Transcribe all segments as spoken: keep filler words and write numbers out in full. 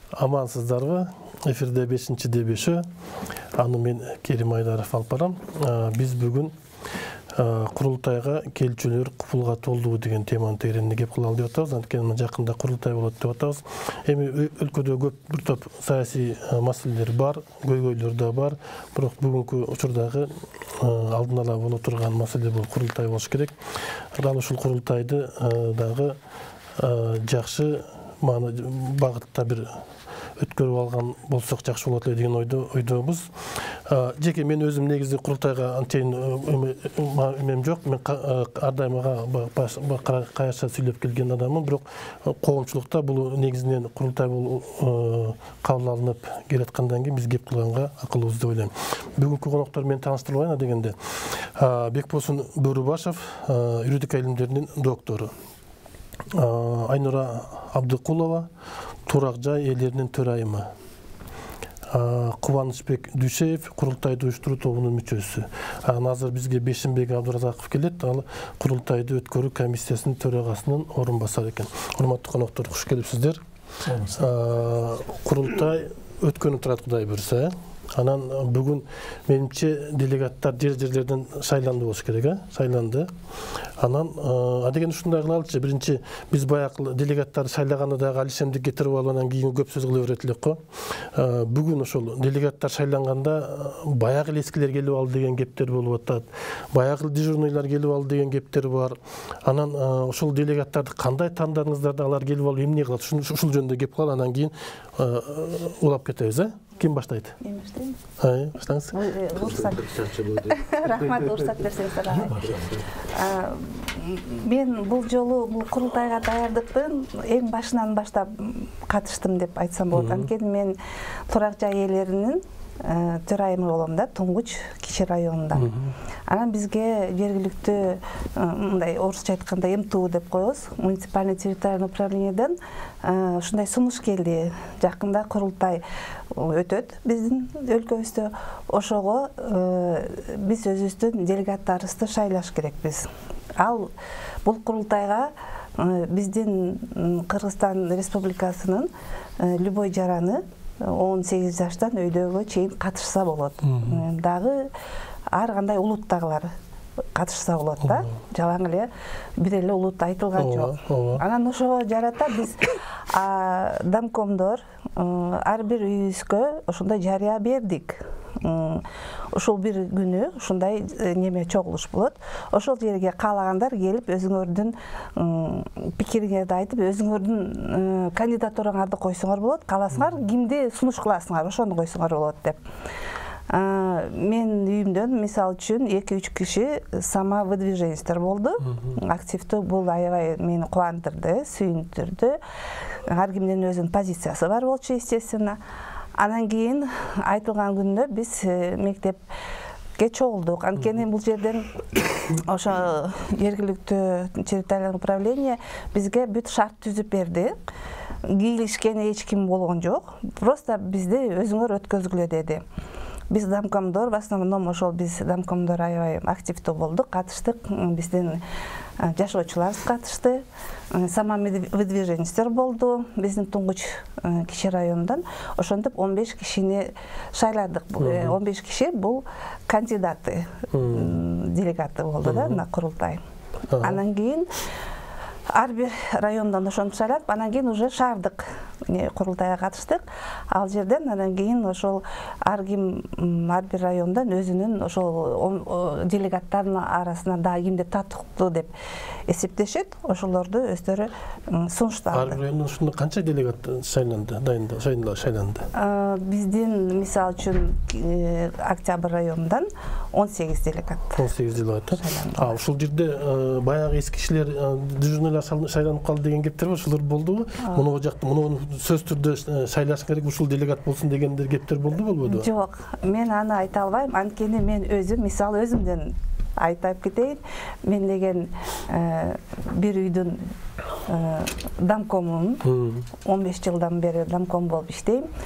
Амансыздарбы? Эфирде бешинчи дебеші. Аны мен Керим Айдаров алып барам. Біз бүгін құрылтайға келчүлөр купулга толду деген теманы тереңирээк кеп кылалы деп атабыз. Анткени жакында курултай болот деп атабыз. Эми өлкөдө көп бир топ саясий маселелер бар, көйгөйлөр да бар. Бирок бүгүнкү учурдагы алдын ала боло турган маселе бул курултай болуш керек. Дал ушул курултайды дагы жакшы багытта бир өткөрүп алган болсок жакшы болот эле деген ойдобуз. Жеке мен өзүм негизи курултайга анчейин эмем жок. Мен ар дайым ага каяша сүйлөп келген адаммын, бирок коомчулукта бул негизинен курултай болуп кабыл алынып келаткандан кийин биз кеп кылганга акылыбыз деп ойлойм. Бүгүнкү коноктор менен тааныштырбайын дегенде Бекбосун Бөрүбашев, юридика илимдеринин доктору. Айнура Абдыкулова, Турак жай элеринин төрайымы. Кубанычбек Дүйшеев, курултайды уюштуруу тобунун мүчөсү. Азыр бизге Бешимбек Абдыразаков келет, ал курултайды өткөрүү комиссиясынын төрагасынын орун басары экен. Урматтуу коноктор, куш келипсиздер. Курултай өткөнү турат, Кудай буйрса. Анан бүгүн менимче делегаттар жер-жерлерден шайланды болуш керек, шайланды. Анан адеген ушундай кылалычы, биринчи биз баягы делегаттар шайлаганда дагы алишемди кетирип алып анан кийин көп сөз кыла берет элек го. Бүгүн ошол делегаттар шайланганда баягы эскилер келип алды деген кептер болуп атат. Баягы дежурныйлар келип алды деген кептер бар. Анан ошол делегаттарды кандай тандадыңыздар, алар келип алып эмне кылат? Ушул жөнүндө кеп калып анан кийин улап кетебиз, э? Ким баштайт? Мен баштайм. Ай, баштаңыз. Рахмат, уруксат берсеңиздер. Мен бул жолу бул курултайга даярдыктын эң башынан баштап катыштым деп айтсам болот. Анткени мен Турак жай ээлеринин төрайымы болом да, Туңгуч кичи районунда. Анан бизге жергиликтүү мындай орусча айтканда эм тэ у деп коебуз, муниципальный территориальный управлениеден ушундай сунуш келди. Жакында курултай өтөт биздин өлкөбүздө. Ошого биз өзүбүздүн делегаттарыбызды шайлаш керекпиз. Ал бул курултайга биздин Кыргызстан Республикасынын любой жараны он сегиз жаштан өйдөгө чейин катышса болот. Дагы ар кандай улуттагылар катышса болот да. Жалаң эле бир эле улут айтылган жок. Анан ошого жарата биз домкомдор ар бир үйүбүзгө ошондой жарыя бердик. Ошол бир күнү ушундай неме чогулуш болот. Ошол жерге каалагандар келип өзүңөрдүн пикириңерди айтып, өзүңөрдүн кандидатураңарды койсоңор болот. Кааласаңар, кимди сунуш кыласыңар, ошону койсоңор болот деп. Мен үйүмдөн мисал үчүн эки үч киши самовыдвиженецтер болду. Активдүү, бул аябай мени кубандырды, сүйүндүрдү. Ар кимдин өзүнүн позициясы бар болчу, естественно. Анан кийин айтылган күндө биз мектепке чогулдук. Анткени бул жерден ошо жергиликтүү территориальный управление бизге бүт шарт түзүп берди. Кийлишкен эч ким болгон жок. Просто бизди өзүңөр өткөзгүлө деди. Биз домкомдор, в основном ошол биз домкомдор аябай активдүү болдук, катыштык. Биздин жашоочулар катышты. Самовыдвиженецтер болду. Биздин Туңгуч кичи районундан ошентип он беш кишини шайладык. он беш киши бул кандидаты, делегаты болду да на курултай. Анан кийин ар бир райондан ошону шайлап, анан кийин уже шаардык курултайга катыштык. Ал жерден анан кийин ошол ар ким ар бир райондан өзүнүн ошол делегаттардын арасына да кимди татыктуу деп эсептешет, ошолорду өздөрү сунушталды. Ар бир райондон ушунда канча делегат шайланды, дайында шайланды? Биздин мисал үчүн Октябрь районундан он сегиз делегат. он сегиз делегат. А ушул жерде баягы эски кишилер дежурныйлар шайланып калды деген кептер бар, ошолор болдубу? Муну жакта, муну сөз түрдө шайлаш керек, ушул делегат болсун дегендер кептер болду болбоду? Жок, мен аны айта албайм. Анткени мен өзүм, мисал өзүмдөн айтып кетейин. Мен деген бир үйдүн домкомун, он беш жылдан бери домком болуп иштейм.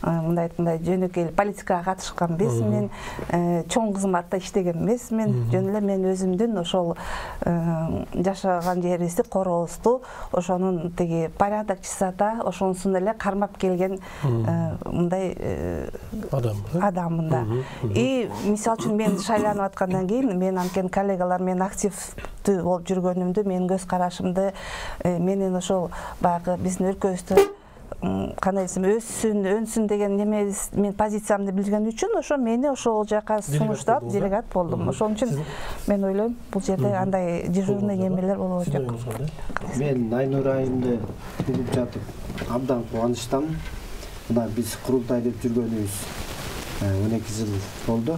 мындай мындай жөнөкөй политикага катышкан эмесмин, чоң кызматта иштеген эмесмин. Жөн эле мен өзүмдүн ошол жашаган жерибизди, корообузду, ошонун тиги порядокчусата, ошонусун эле кармап келген мындай адам адаммын да. И мисалы үчүн мен шайланып аткандан кийин мен анткени коллегалар мен активдүү болуп жүргөнүмдү, менин көз карашымды, менин ошол баягы биздин өлкөбүздө кандай десем өссүн, өнсүн деген немебиз, мен позициямды билген үчүн ошо мени ошол жака сунуштап делегат болдум. Ошон үчүн мен ойлойм бул жерде андай дежурный немелер болот жок. Мен Айнур айымды угуп жатып абдан кубанычтамын. Мына биз курултай деп жүргөнүбүз он эки жыл болду.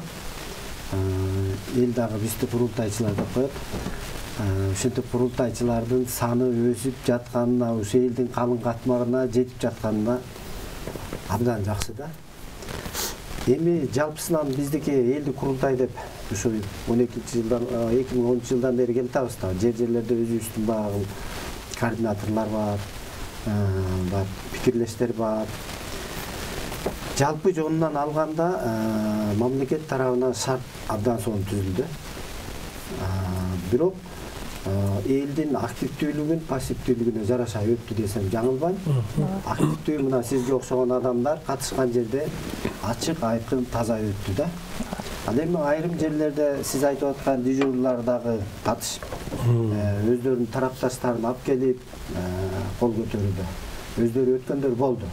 Эл дагы бизди курултайчылар деп коет. Ушинтип курултайчылардын саны өсүп жатканына, ошо элдин калың катмагына жетип жатканына абдан жакшы да. Эми жалпысынан биздики элди курултай деп ушу он экинчи жылдан эки миң онунчу жылдан бери келип атабыз да. Жер-жерлерде өзүбүздүн багы координаторлор бар, бар пикирлештер бар. Жалпы жонунан алганда мамлекет тарабынан шарт абдан сонун түзүлдү. Бирок элдин активдүүлүгүн пассивдүүлүгүнө жараша өттү десем жаңылбайм. Активдүү мына сизге окшогон адамдар катышкан жерде ачык, айкын, таза өттү да. Ал эми айрым жерлерде сиз айтып аткан дежурлар дагы катышып, өздөрүнүн тарапташтарын алып келип кол көтөрүүдө. Өздөрү өткөндөр болду.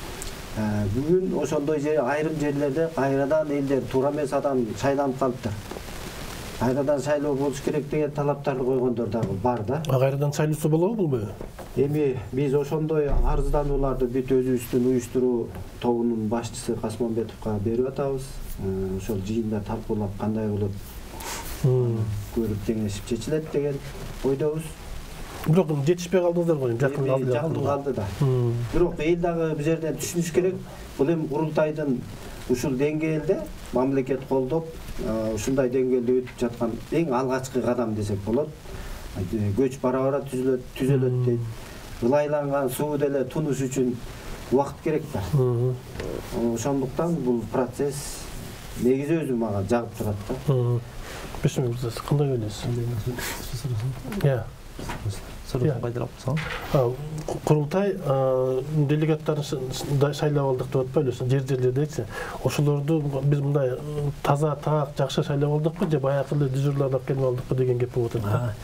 Бүгүн ошондой жер айрым жерлерде кайрадан элдер туура эмес адам шайланып калыптыр. Кайрадан шайлоо болуш керек деген талаптарды койгондор дагы бар да. Кайрадан шайлоосу болобу булбу? Эми биз ошондой арызданууларды бүт өзүбүздүн уюштуруу тобунун башчысы Касманбетовго берип атабыз. Ошол жыйында талкуулап кандай болот көрүп кеңешип чечилет деген ойдобуз. Бирок жетишпей калдыңыздар го, жакын калды. Жакын калды да. Бирок эл дагы бул жерден түшүнүш керек. Бул эми курултайдын ушул деңгээлде мамлекет колдоп, ушундай деңгээлде өтүп жаткан эң алгачкы кадам десек болот. Көч бара-бара түзөлөт, түзөлөт дейт. Ылайланган суу деле тунуш үчүн убакыт керек да. Ошондуктан бул процесс негизи өзү мага жагып турат да. Бешим мырза, кандай ойлойсуз? Я. Сұрақтан қайдырап қойсаң? Құрылтай делегаттарын шайлап алдық деп атпайлы, жер-жерлерде ошолорду біз мындай таза, таак, жакшы шайлап алдық па, же баягы эле дежурларды алып келип алдық па деген кеп болуп атат.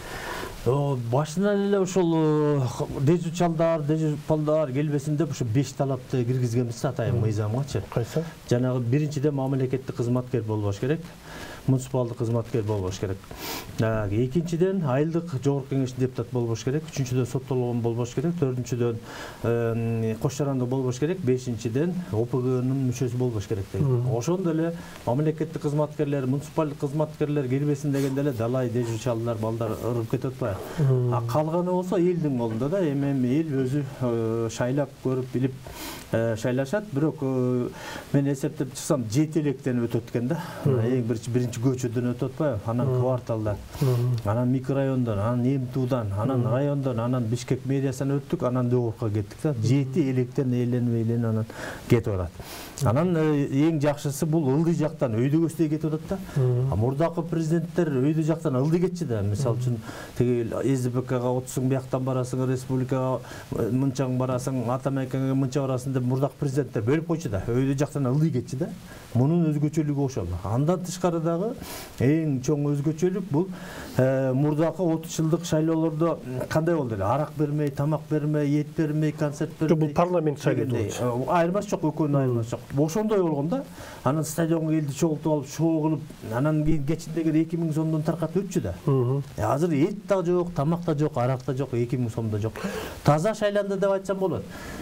Башынан эле ошол дежур чалдар, дежур палдар келбесин деп ошо беш талапты киргизгенбиз атайын мыйзамгачы. Кайсы? Жанагы биринчиден мамлекеттик кызматкер болбош керек. Муниципалдык кызматкер болбош керек. Экинчиден айылдык жогорку кеңештин депутаты болбош керек. Үчүнчүдөн соттолгон болбош керек. Төртүнчүдөн кош жарандуу болбош керек. Бешинчиден О П Г'нын мүчөсү болбош керек дейт. Ошондо эле мамлекеттик кызматкерлер, муниципалдык кызматкерлер келбесин дегенде эле далай дежур чалдар, балдар ырып кетип атпайбы? А калганы болсо элдин колунда да. Эми эл өзү шайлап көрүп билип шайлашат. Бирок мен эсептеп чыксам жети электен өтөт экен да. Эң биринчи биринчи көчөдөн өтүп атпайбы? Анан кварталдан, анан микрорайондон, анан Эмтуудан, анан райондон, анан Бишкек мэриясынан өттүк, анан Жогоркуга кеттик да. жети электен эйленип эйленип анан кетип атат. Анан эң жакшысы бул ылдый жактан өйдө көздөй кетип атат да. А мурдакы президенттер өйдө жактан ылдый кетчи да. Мисалы үчүн тиги С Д П Кга отурсуң, бияктан барасың, республикага мынчаң барасың, Атамекенге мынча барасың деп мурдакы президенттер бөлүп койчу да. Өйдө жактан ылдый кетчи да. Мунун өзгөчөлүгү ошол. Андан тышкары дагы эң чоң өзгөчөлүк бул мурдакы отуз жылдык шайлоолордо кандай болду эле? Арак бермей, тамак бермей, эт бермей, концерт бермей. Бул парламент шайлоо болчу. Айырмасы жок, экөөнүн айырмасы жок. Ошондой болгондо анан стадионго элди чогултуп алып, шоу кылып, анан кийин кечиндеги эки миң сомдон таркатып өтчү да. Азыр эт да жок, тамак да жок, арак да жок, эки миң сом да жок. Таза шайланды деп айтсам болот.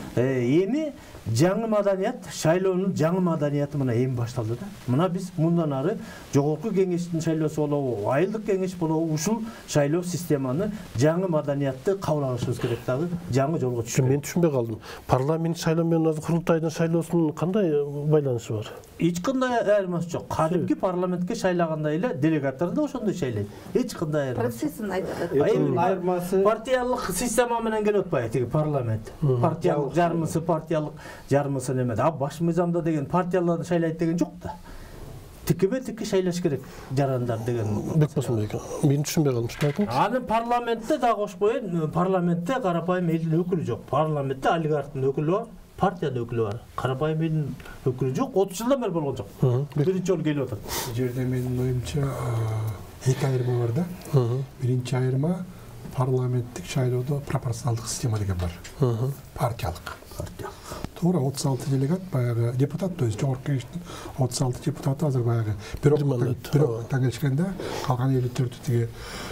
Эми жаңы маданият, шайлоонун жаңы маданияты мына эми башталды да. Мына биз мындан ары жогорку кеңештин шайлоосу болобу, айылдык кеңеш болобу, ушул шайлоо системаны жаңы маданиятты кабыл алышыбыз керек дагы, жаңы жолго түшүп. Мен түшүнбөй калдым. Парламент шайлоо менен азыр курултайдын шайлоосунун кандай байланышы бар? Эч кандай айырмасы жок. Кадимки парламентке шайлагандай эле делегаттар да ошондой шайлайт. Эч кандай айырмасы. Процессин айтат. Айырмасы партиялык система менен келип атпайбы тиги парламент. Партиялык жарымысы партиялык, жарымысы неме. А баш мыйзамда деген партияларды шайлайт деген жок да. Тикебе тикке шайлаш керек жарандар деген. Бек Босонбек, мен түшүнбөй калдым, айтыңыз. Аны парламентте да кошпойн, парламентте карапайым элдин өкүлү жок. Парламентте олигархтын өкүлү бар, партиянын өкүлү бар. Карапайым элдин өкүлү жок, отуз жылдан бери болгон жок. Биринчи жолу келип атат. Бул жерде менин оюмча эки айырма бар да. Биринчи айырма парламенттик шайлоодо пропорционалдык система деген бар. Партиялык. Туура отуз алты делегат баягы депутат, то есть жогорку кеңештин отуз алты депутаты азыр баягы бир октан келишкенде калган элүү төртү тиги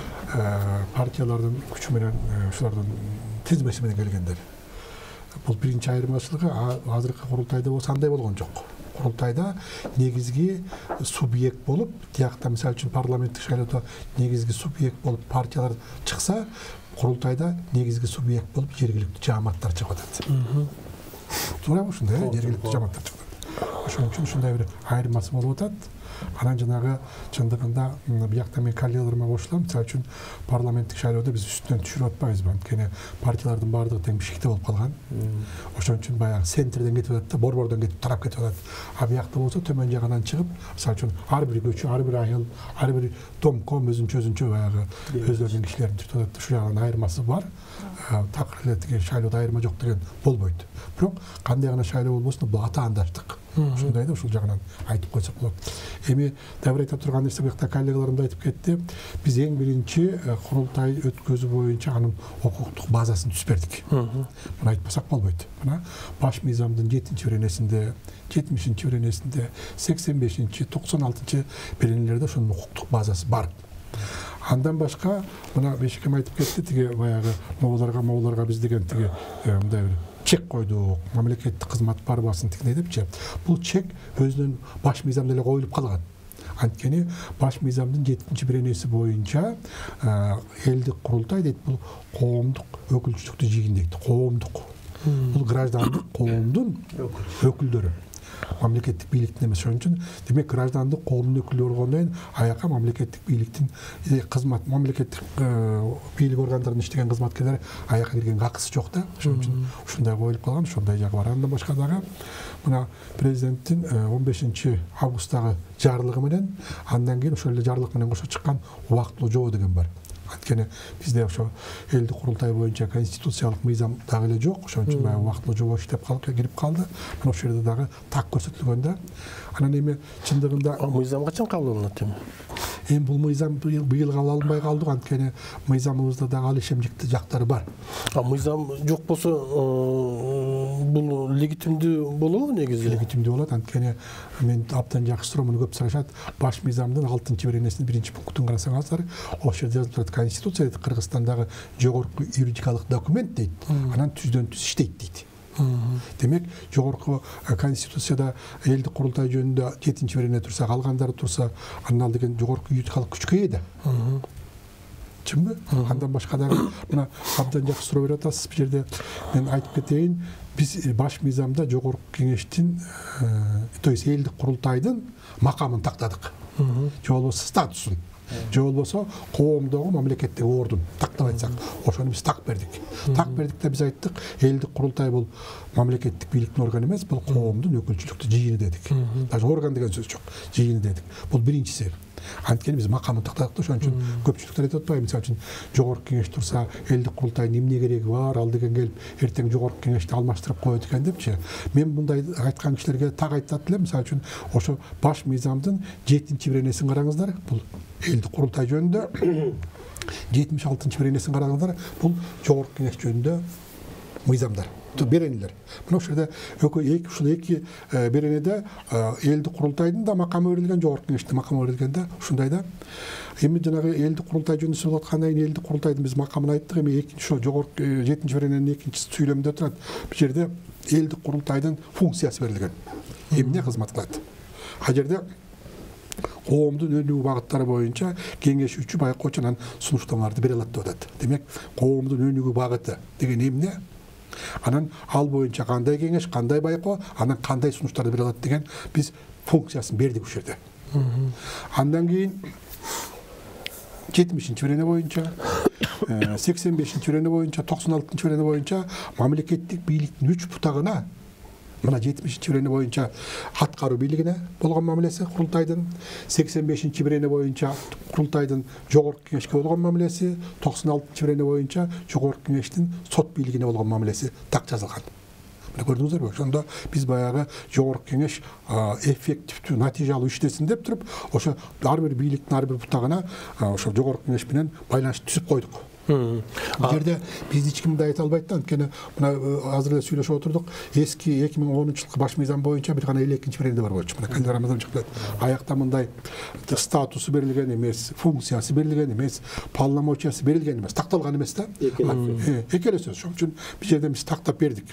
партиялардын күчү менен ушулардын тизмеси менен келгендер. Бул биринчи айырмачылыгы азыркы курултайда болсо андай болгон жок. Курултайда негизги субъект болуп, тиякта мисалы үчүн парламенттик шайлоодо негизги субъект болуп партиялар чыкса, курултайда негизги субъект болуп жергиликтүү жааматтар чыгып атат. Туурабы ушундай, жергиликтүү жааматтар чыгып атат. Ошон үчүн ушундай бир айырмасы болуп атат. Анан жанагы чындыгында биякта мен коллегаларыма кошулам. Мисалы үчүн парламенттик шайлоодо биз үстүнөн түшүрүп атпайбызбы? Анткени партиялардын баардыгы тең бишикте болуп калган. Ошон үчүн баягы центрден кетип атат да, борбордон кетип тарап кетип атат. А биякта болсо төмөн жагынан чыгып, мисалы үчүн ар бир көчө, ар бир айыл, ар бир домком өзүнчө өзүнчө баягы өздөрүнүн кишилерин түртүп атат. Ушул жагынан айырмасы бар. Такыр эле тиги шайлоодо айырма жок деген болбойт. Бирок кандай гана шайлоо болбосун бул атаандаштык. Ушундай да ушул жагынан айтып койсок болот. Эми дабыр айта турган нерсе биякта коллегаларым да айтып кетти. Биз эң биринчи курултай өткөзүү боюнча анын укуктук базасын түзүп бердик. Муну айтпасак болбойт. Мына баш мыйзамдын жетинчи беренесинде, жетимишинчи беренесинде, сексен бешинчи, токсон алтынчы беренелерде ошонун укуктук базасы бар. Андан башка мына Бешекем айтып кетти, тиги баягы моуларга, моуларга биз деген тиги мындай бир чек койдук, мамлекеттик кызмат барбасын тигине депчи. Бул чек өзүнүн баш мыйзамда эле коюлуп калган. Анткени баш мыйзамдын жетинчи беренеси боюнча элдик курултай дейт, бул коомдук өкүлчүлүктү жийгиндейт. Коомдук. Бул граждандык коомдун өкүлдөрү. Мамлекеттик бийликтин эмес. Ошон үчүн демек граждандык коомдун өкүлү болгондон кийин аяка мамлекеттик бийликтин кызмат, мамлекеттик бийлик органдарында иштеген кызматкерлер аяка киргенге акысы жок да. Ошон үчүн ушундай коюлуп калган, ошондой жагы бар. Андан башка дагы мына президенттин он бешинчи августтагы жарлыгы менен, андан кийин ошол эле жарлык менен кошо чыккан убактылуу жобо деген бар. Анткени бизде ошо элдик курултай боюнча конституциялык мыйзам дагы эле жок. Ошон үчүн баягы убактылуу жобо иштеп калып кирип калды. Мына ошол жерде дагы так көрсөтүлгөн да. Анан эми чындыгында мыйзам качан кабыл алынат эми? Эми бул мыйзам быйыл кабыл алынбай калдык, анткени мыйзамыбызда дагы ал ишемдикти жактары бар. А мыйзам жок болсо бул легитимдүү болобу негизи? Легитимдүү болот, анткени мен абдан жакшы суроо, муну көп сурашат. Баш мыйзамдын алтынчы беренесинин биринчи пунктун карасаңыздар, ошол жерде жазылып турат: Конституция дейт, Кыргызстандагы жогорку юридикалык документ дейт, анан түздөн түз иштейт дейт. Демек, жогорку конституцияда элдик курултай жөнүндө жетинчи берене турса, калгандары турса, анан ал деген жогорку юридикалык күчкө ээ да. Чынбы? Андан башка дагы мына абдан жакшы суроо берип атасыз. Бул жерде мен айтып кетейин, биз баш мыйзамда жогорку кеңештин, то есть элдик курултайдын макамын тактадык. Же болбосо статусун, же болбосо коомдогу мамлекеттеги ордун тактап айтсак, ошону биз так бердик. Так бердик да биз айттык, элдик курултай бул мамлекеттик бийликтин органы эмес, бул коомдун өкүлчүлүктү жыйыны дедик. Даже орган деген сөз жок, жыйыны дедик. Бул биринчиси. Анткени биз макамын тактадык да, ошон үчүн көпчүлүктөр айтып атпайбы, мисалы үчүн жогорку кеңеш турса, элдик курултайдын эмне кереги бар, ал деген келип эртең жогорку кеңешти алмаштырып коет экен депчи. Мен мындай айткан кишилерге так айтат элем, мисалы үчүн ошо баш мыйзамдын жетинчи беренесин караңыздар, бул элдик курултай жөнүндө, жетимиш алтынчы беренесин караңыздар, бул жогорку кеңеш жөнүндө мыйзамдар, беренелер. Мына ошол жерде эки ушул эки беренеде элдик курултайдын да макамы берилген, жогорку кеңештин макамы берилген да, ушундай да. Эми жанагы элдик курултай жөнүндө сөз аткандан кийин элдик курултайдын биз макамын айттык. Эми экинчи ошо жогорку жетинчи берененин экинчи сүйлөмүндө турат. Бул жерде элдик курултайдын функциясы берилген. Эмне кызмат кылат? А жерде коомдун өнүгүү багыттары боюнча кеңешүүчү байкоочунан сунуштамаларды бере алат деп атат. Демек, коомдун өнүгүү багыты деген эмне? Анан ал боюнча кандай кеңеш, кандай байкоо, анан кандай сунуштарды бере алат деген биз функциясын бердик ушул жерде. Андан кийин жетимишинчи бирене боюнча, сексен бешинчи бирене боюнча, токсон алтынчы бирене боюнча мамлекеттик бийликтин үч бутагына мына жетимишинчи бирене боюнча аткаруу бийлигине болгон мамилеси курултайдын, сексен бешинчи бирене боюнча курултайдын жогорку кеңешке болгон мамилеси, токсон алтынчы бирене боюнча жогорку кеңештин сот бийлигине болгон мамилеси так жазылган. Мына көрдүңүздөрбү? Ошондо биз баягы жогорку кеңеш эффективдүү, натыйжалуу иштесин деп туруп, ошо ар бир бийликтин ар бир бутагына ошо жогорку кеңеш менен байланыш түзүп койдук. Бул жерде бизди эч ким да айта албайт да, анткени мына азыр эле сүйлөшүп отурдук. Эски эки миң онунчу жылкы баш мыйзам боюнча бир гана элүү экинчи бирене бар болчу. Мына кандидат Рамазан чыкты. Аякта мындай статусу берилген эмес, функциясы берилген эмес, полномочиясы берилген эмес, такталган эмес да. Экеле сөз. Ошон үчүн бул жерде биз тактап бердик.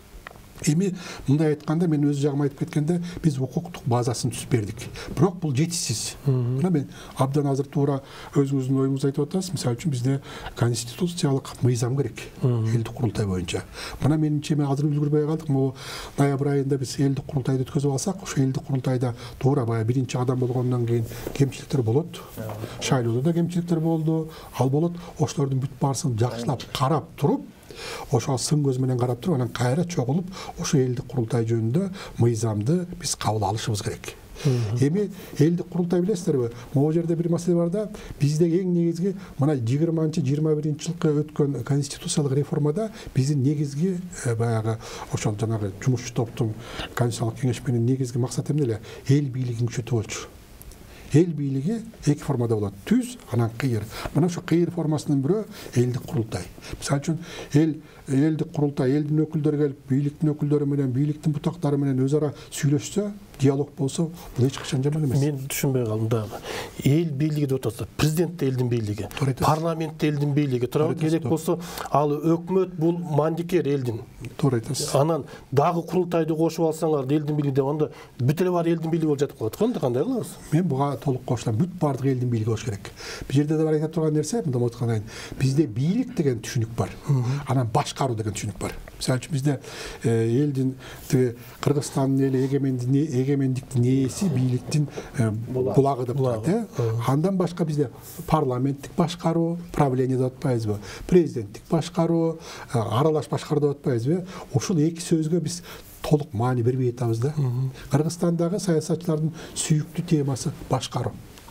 Эми мындай айтканда, мен өз жагыма айтып кеткенде, биз укуктук базасын түзүп бердик. Бирок бул жетишсиз. Мына мен абдан азыр туура өзүңүздүн оюңузду айтып атасыз. Мисалы үчүн бизде конституциялык мыйзам керек элдик курултай боюнча. Мына менимче мен азыр үлгүрбөй калдык. Могу ноябрь айында биз элдик курултайды өткөзүп алсак, ошо элдик курултайда туура баягы биринчи кадам болгондон кийин кемчиликтер болот. Шайлоодо да кемчиликтер болду, ал болот. Ошолордун бүт баарысын жакшылап карап туруп, ошо сын көз менен карап туруп, анан кайра чогулуп, ошо элдик курултай жөнүндө мыйзамды биз кабыл алышыбыз керек. Эми элдик курултай билесиздерби? Могу жерде бир маселе бар да, бизде эң негизги мына жыйырманчы жыйырма биринчи жылкы өткөн конституциялык реформада биздин негизги баягы ошол жанагы жумушчу топтун конституциялык кеңеш менен негизги максаты эмне эле? Эл бийлигин күчөтүү болчу. Эл бийлиги эки формада болот. Түз, анан кыйыр. Мына ошо кыйыр формасынын бирөө элдик курултай. Мисалы үчүн эл элдик курултай, элдин өкүлдөрү келип, бийликтин өкүлдөрү менен, бийликтин бутактары менен өз ара сүйлөшсө, диалог болсо, бул эч качан жаман эмес. Мен түшүнбөй калдым дагы. Эл бийлиги деп атат. Президент элдин бийлиги, парламент элдин бийлиги. Туурабы? Керек болсо, ал өкмөт бул мандикер элдин. Туура айтасыз. Анан дагы курултайды кошуп алсаңар, элдин бийлиги деп анда бүт эле бар элдин бийлиги болуп жатып калат. Кандай кандай кылабыз? Мен буга толук кошулам. Бүт бардык элдин бийлиги болуш керек. Бул жерде да бар айта турган нерсе, мындай айткандай, бизде бийлик деген түшүнүк бар. Анан башкаруу деген түшүнүк бар. Мисалы үчүн бизде элдин тиги Кыргызстандын эли эгемендиктин ээси бийликтин булагы деп турат, э? Андан башка бизде парламенттик башкаруу, правление деп атпайбызбы? Президенттик башкаруу, аралаш башкаруу деп атпайбызбы? Ушул эки сөзгө биз толук маани бербей атабыз да. Кыргызстандагы саясатчылардын сүйүктүү темасы башкаруу.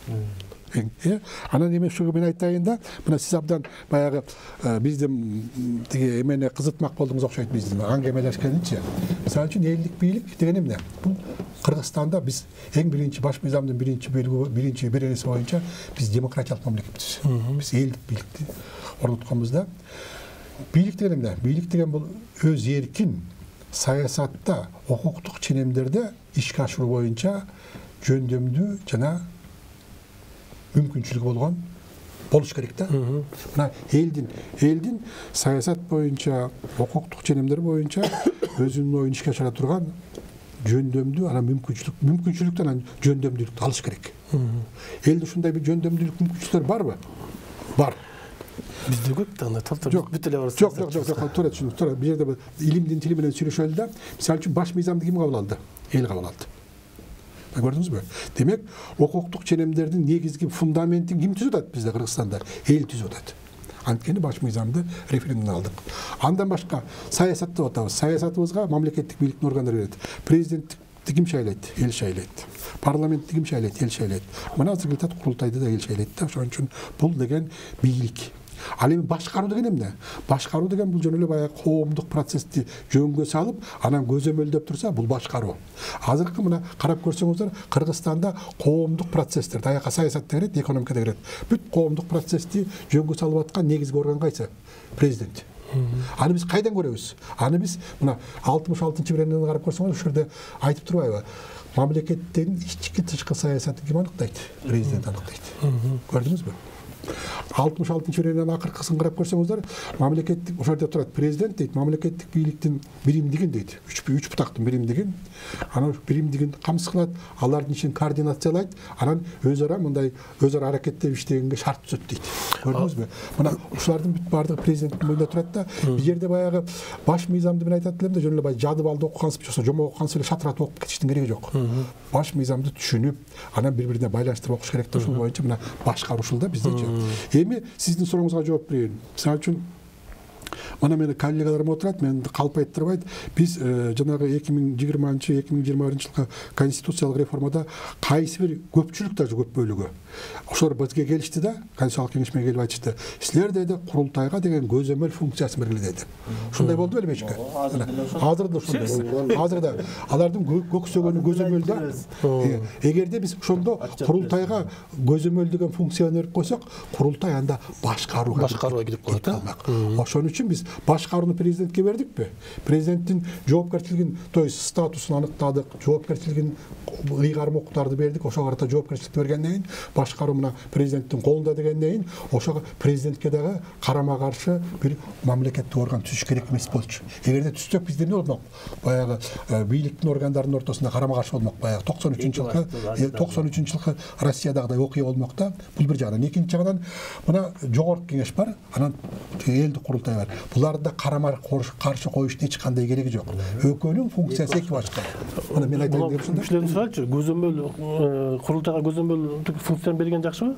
Анан эми ушуга мен айтайын да, мына сиз абдан баягы биздин тиги эмени кызытмак болдуңуз окшойт, биздин аңгемелешкенинчи. Мисалы үчүн элдик бийлик деген эмне? Бул Кыргызстанда биз эң биринчи баш мыйзамдын биринчи бөлүгү, биринчи беренеси боюнча биз демократиялык мамлекетпиз. Биз элдик бийликти орнотконбуз да. Бийлик деген эмне? Бийлик деген бул өз эркин саясатта, укуктук ченемдерде ишке ашыруу боюнча жөндөмдүү жана мүмкүнчүлүгү болгон болуш керек да. Мына элдин элдин саясат боюнча, укуктук ченемдер боюнча өзүнүн оюн ишке ашыра турган жөндөмдүү анан мүмкүнчүлүк, мүмкүнчүлүктөн анан жөндөмдүүлүктү алыш керек. Элде ушундай бир жөндөмдүүлүк, мүмкүнчүлүктөр барбы? Бар. Бизде көп да андай топтор бүт эле бар. Жок, жок, жок, жок, туура түшүндүк. Туура, бул жерде илимдин тили менен сүйлөшөлү да. Мисалы үчүн баш мыйзамды ким кабыл алды? Эл кабыл алды. Көрдүңүзбү? Демек, укуктук ченемдердин негизги фундаментин ким түзүп атат бизде Кыргызстанда? Эл түзүп атат. Анткени баш мыйзамды референдумдан алдык. Андан башка саясат деп атабыз. Саясатыбызга мамлекеттик бийликтин органдары берет. Президенттикти ким шайлайт? Эл шайлайт. Парламентти ким шайлайт? Эл шайлайт. Мына азыр келатат курултайды да эл шайлайт да. Ошон үчүн бул деген бийлик. Ал эми башкаруу деген эмне? Башкаруу деген бул жөн эле баягы коомдук процессти жөнгө салып, анан көзөмөлдөп турса, бул башкаруу. Азыркы мына карап көрсөңүздөр, Кыргызстанда коомдук процесстер, даяка саясат дегенет, экономика дегенет. Бүт коомдук процессти жөнгө салып аткан негизги орган кайсы? Президент. Аны биз кайдан көрөбүз? Аны биз мына алтымыш алтынчы биремден карап көрсөңүз, ушул жерде айтып турбайбы? Мамлекеттин ички тышкы саясатын ким аныктайт? Президент аныктайт. Көрдүңүзбү? алтымыш алтынчы биремден акыркысын карап көрсөңүздөр, мамлекеттик ошол жерде турат, президент дейт, мамлекеттик бийликтин биримдигин дейт. Үч үч бутактын биримдигин, анан биримдигин камсыз кылат, алардын ишин координациялайт, анан өз ара мындай өз ара аракеттеп иштегенге шарт түзөт дейт. Көрдүңүзбү? Мына ушулардын бүт баардыгы президенттин мойнунда турат да. Бул жерде баягы баш мыйзамды мен айтат элем да, жөн эле баягы жады балды окугансыз, жоксо жомок окугансыз эле шатырат окуп кетиштин кереги жок. Баш мыйзамды түшүнүп, анан бири-бирине байланыштырып окуш керек да. Ушул боюнча мына башкаруушулда биздечи Эми сиздин сурооңузга жооп берейин. Мисалы үчүн Mana meni kollegalarım oturат, мен калп айттырбайт. Биз жанагы эки миң жыйырманчы эки миң жыйырма биринчи жылкы конституциялык реформада кайсы бир көпчүлүк даже көп бөлүгү ошолор бизге келишти да, конституциялык кеңешмеге келип айтышты. Силер деди курултайга деген көзөмөл функциясын бергиле деди. Ушундай болду беле бечке? Азыр да ушундай. Азыр да алардын көксөгөнү көзөмөл да. Эгерде биз ошондо курултайга көзөмөл деген функцияны берип койсок, курултай анда башкарууга башкарууга кирип калат. Ошон үчүн биз башкарууну президентке бердикпи? Президенттин жоопкерчилигин, то есть статусун аныктадык, жоопкерчилигин ыйгарым укуктарды бердик. Ошого карата жоопкерчиликти бергенден кийин башкаруу мына президенттин колунда дегенден кийин ошого президентке дагы карама каршы бир мамлекеттик орган түзүш керек эмес болчу. Эгерде түзсөк бизде эмне болмок? Баягы бийликтин органдарынын ортосунда карама каршы болмок. Баягы токсон үчүнчү жылкы токсон үчүнчү жылкы Россиядагыдай окуя болмок да. Бул бир жагынан. Экинчи жагынан мына жогорку кеңеш бар, анан элдик курултай бар. Буларда карама каршы коюштун эч кандай кереги жок. Экөөнүн функциясы эки башка. Мына мен айтайын деп ушундай. Силердин сурачы, көзөмөл курултайга көзөмөлдүк функцияны берген жакшыбы?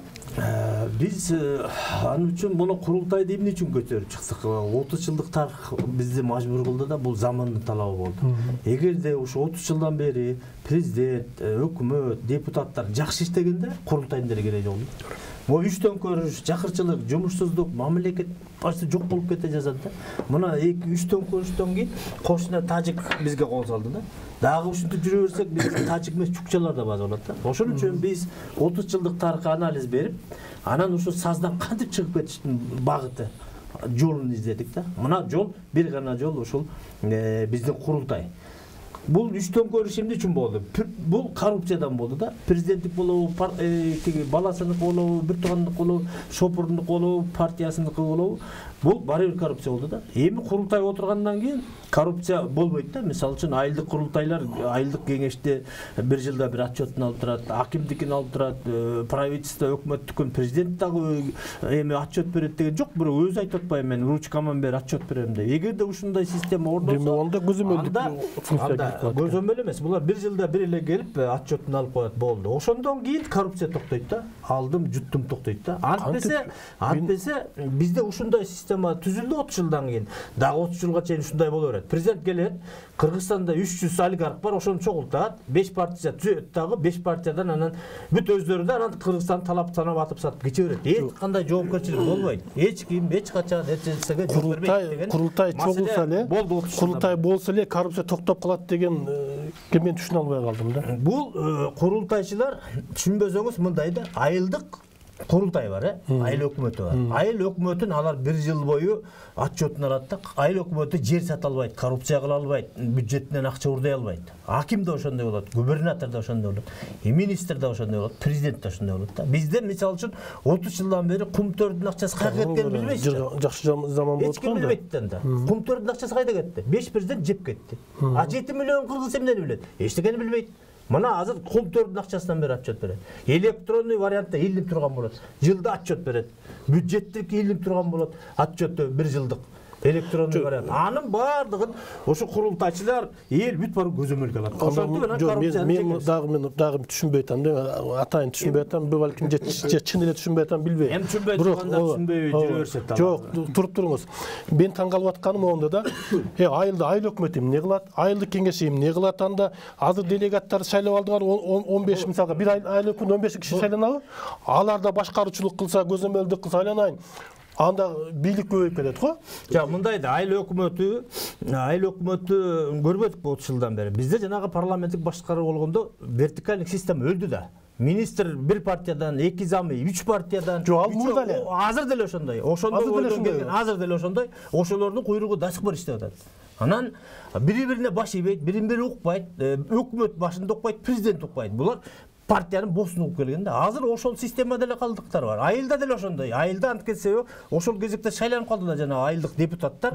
Биз аны үчүн муну курултайды эмне үчүн көтөрүп чыксак? отуз жылдык тарых бизди мажбур кылды да, бул замандын талабы болду. Эгерде ушу отуз жылдан бери президент, өкмөт, депутаттар жакшы иштегенде курултайдын деле кереги жок. Бул үчтөн көрүш, жакырчылык, жумушсуздук, мамлекет башты жок болуп кете жазат да. Мына эки үчтөн көрүштөн кийин кошуна тажик бизге кол салды да. Дагы ушинтип жүрө берсек, биз тажик эмес чукчалар да база болот да. Ошон үчүн биз отуз жылдык тарыхка анализ берип, анан ушу саздан кантип чыгып кетиштин багыты, жолун издедик да. Мына жол бир гана жол ушул биздин курултай. Бул үчтөн көрүш эмне үчүн болду? Бул коррупциядан болду да. Президенттик болобу, баласыныкы болобу, бир туугандык болобу, шопурдук болобу, партиясыныкы болобу, бул баары бир коррупция болду да. Эми курултай отургандан кийин коррупция болбойт да. Мисалы үчүн айылдык курултайлар айылдык кеңеште бир жылда бир отчетун алып турат, акимдикин алып турат, правительство, өкмөттүкүн президент дагы эми отчет берет деген жок. Бирок өзү айтып атпайбы, мен ручкаман бери отчет берем деп. Эгерде ушундай система орношсо, эми анда көзөмөлдүк функция көзөмөл эмес. Булар бир жылда бир эле келип отчетун алып коет, болду. Ошондон кийин коррупция токтойт да. Алдым, жуттум токтойт да. Антпесе, антпесе бизде ушундай система түзүлдү отуз жылдан кийин. Дагы отуз жылга чейин ушундай боло берет. Президент келет, Кыргызстанда үч жүз олигарх бар, ошону чогултат, беш партия түзөт дагы, беш партиядан анан бүт өздөрү да анан Кыргызстан талап санап атып сатып кете берет. Эч кандай жоопкерчилик болбойт. Эч ким эч качан эч нерсеге жооп бербейт деген. Курултай чогулса эле, курултай болсо эле коррупция токтоп калат деген мен түшүнө албай калдым да. Бул курултайчылар түшүнбөсөңүз мындай да, айылдык курултай бар, э? Айыл өкмөтү бар. Айыл өкмөтүн алар бир жыл бою отчетун алат да. Айыл өкмөтү жер сата албайт, коррупция кыла албайт, бюджетинен акча урдай албайт. Аким да ошондой болот, губернатор да ошондой болот, министр да ошондой болот, президент да ошондой болот да. Бизде мисалы үчүн отуз жылдан бери кумтөрдүн акчасы кайда кеткенин билбейсиз. Жакшы заман болот. Эч ким билбейт да. Кумтөрдүн акчасы кайда кетти? беш президент жеп кетти. А жети миллион кыргыз эмнени билет? Эчтекени билбейт. Мына азыр кумтөрдүн акчасынан бери отчет берет. Электронный вариантта илинип турган болот. Жылда отчет берет. Бюджеттик илинип турган болот. Отчетту бир жылдык. Электронный вариант. Анын баардыгын ошо курултайчылар эл бүт баары көзөмөлгө алат. Ошондо менен коррупцияны мен дагы мен дагы түшүнбөй атам да. Атайын түшүнбөй атам, балким же чын эле түшүнбөй атам билбейм. Эми түшүнбөй турганда түшүнбөй жүрө берсет да. Жок, туруп туруңуз. Мен таң калып атканым моунда да. Э, айылда айыл өкмөтү эмне кылат? Айылдык кеңеш эмне кылат анда? Азыр делегаттар шайлап алдыңар он беш мисалга бир айыл өкмөтүн он беш киши шайланабы? Алар да башкаруучулук кылса, көзөмөлдүк кылса айланайын. Анда бийлик көбөйүп кетет го. Жа мындай да, айыл өкмөтү, айыл өкмөтү көрбөдүк отуз жылдан бери. Бизде жанагы парламенттик башкаруу болгондо вертикалдык система өлдү да. Министр бир партиядан, эки замы, үч партиядан. Жок, ал мурда эле. Азыр деле ошондой. Ошондой ойдон келген, азыр деле ошондой. Ошолордун куйругу дасык бар иштеп атат. Анан бири-бирине баш ийбейт, бири-бири укпайт, өкмөт башында укпайт, президент укпайт. Булар партиянын боссун угуп келген да. Азыр ошол системада деле калдыктар бар. Айылда деле ошондой. Айылда анткесе ошол кезекте шайланып калды да жана айылдык депутаттар,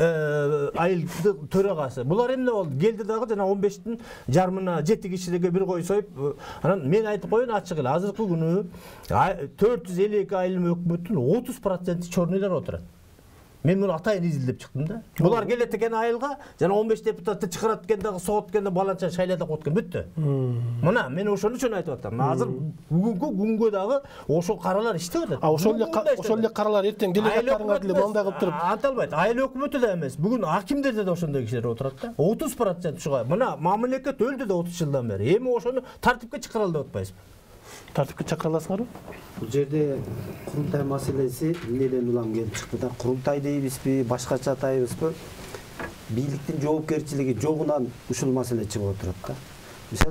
айылдын төрагасы. Булар эмне болду? Келди дагы жана он бештин жарымына жети кишиге бир кой союп, анан мен айтып коеюн ачык эле. Азыркы күнү төрт жүз элүү эки айыл өкмөттүн отуз проценти чорныйлар отурат. Мен муну атайын изилдеп чыктым да. Булар келет экен айылга, жана он беш депутатты чыгарат экен дагы согот экен да баланча шайлада коет экен бүттү. Мына мен ошону үчүн айтып атам. Азыр бүгүнкү күнгө дагы ошол каралар иштеп атат. А ошол эле ошол эле каралар эртең делегаттарыңар деле мындай кылып туруп ата албайт. Айыл өкмөтү да эмес. Бүгүн акимдерде да ошондой кишилер отурат да. отуз процент ушуга. Мына мамлекет өлдү да отуз жылдан бери. Эми ошону тартипке чакыралы деп атпайсызбы? Тартипке чакыра аласыңарбы? Бул жерде курултай маселеси эмнеден улам келип чыкты да? Курултай дейбизби, башкача атайбызбы? Бийликтин жоопкерчилиги жогунан ушул маселе чыгып отурат да. Мисалы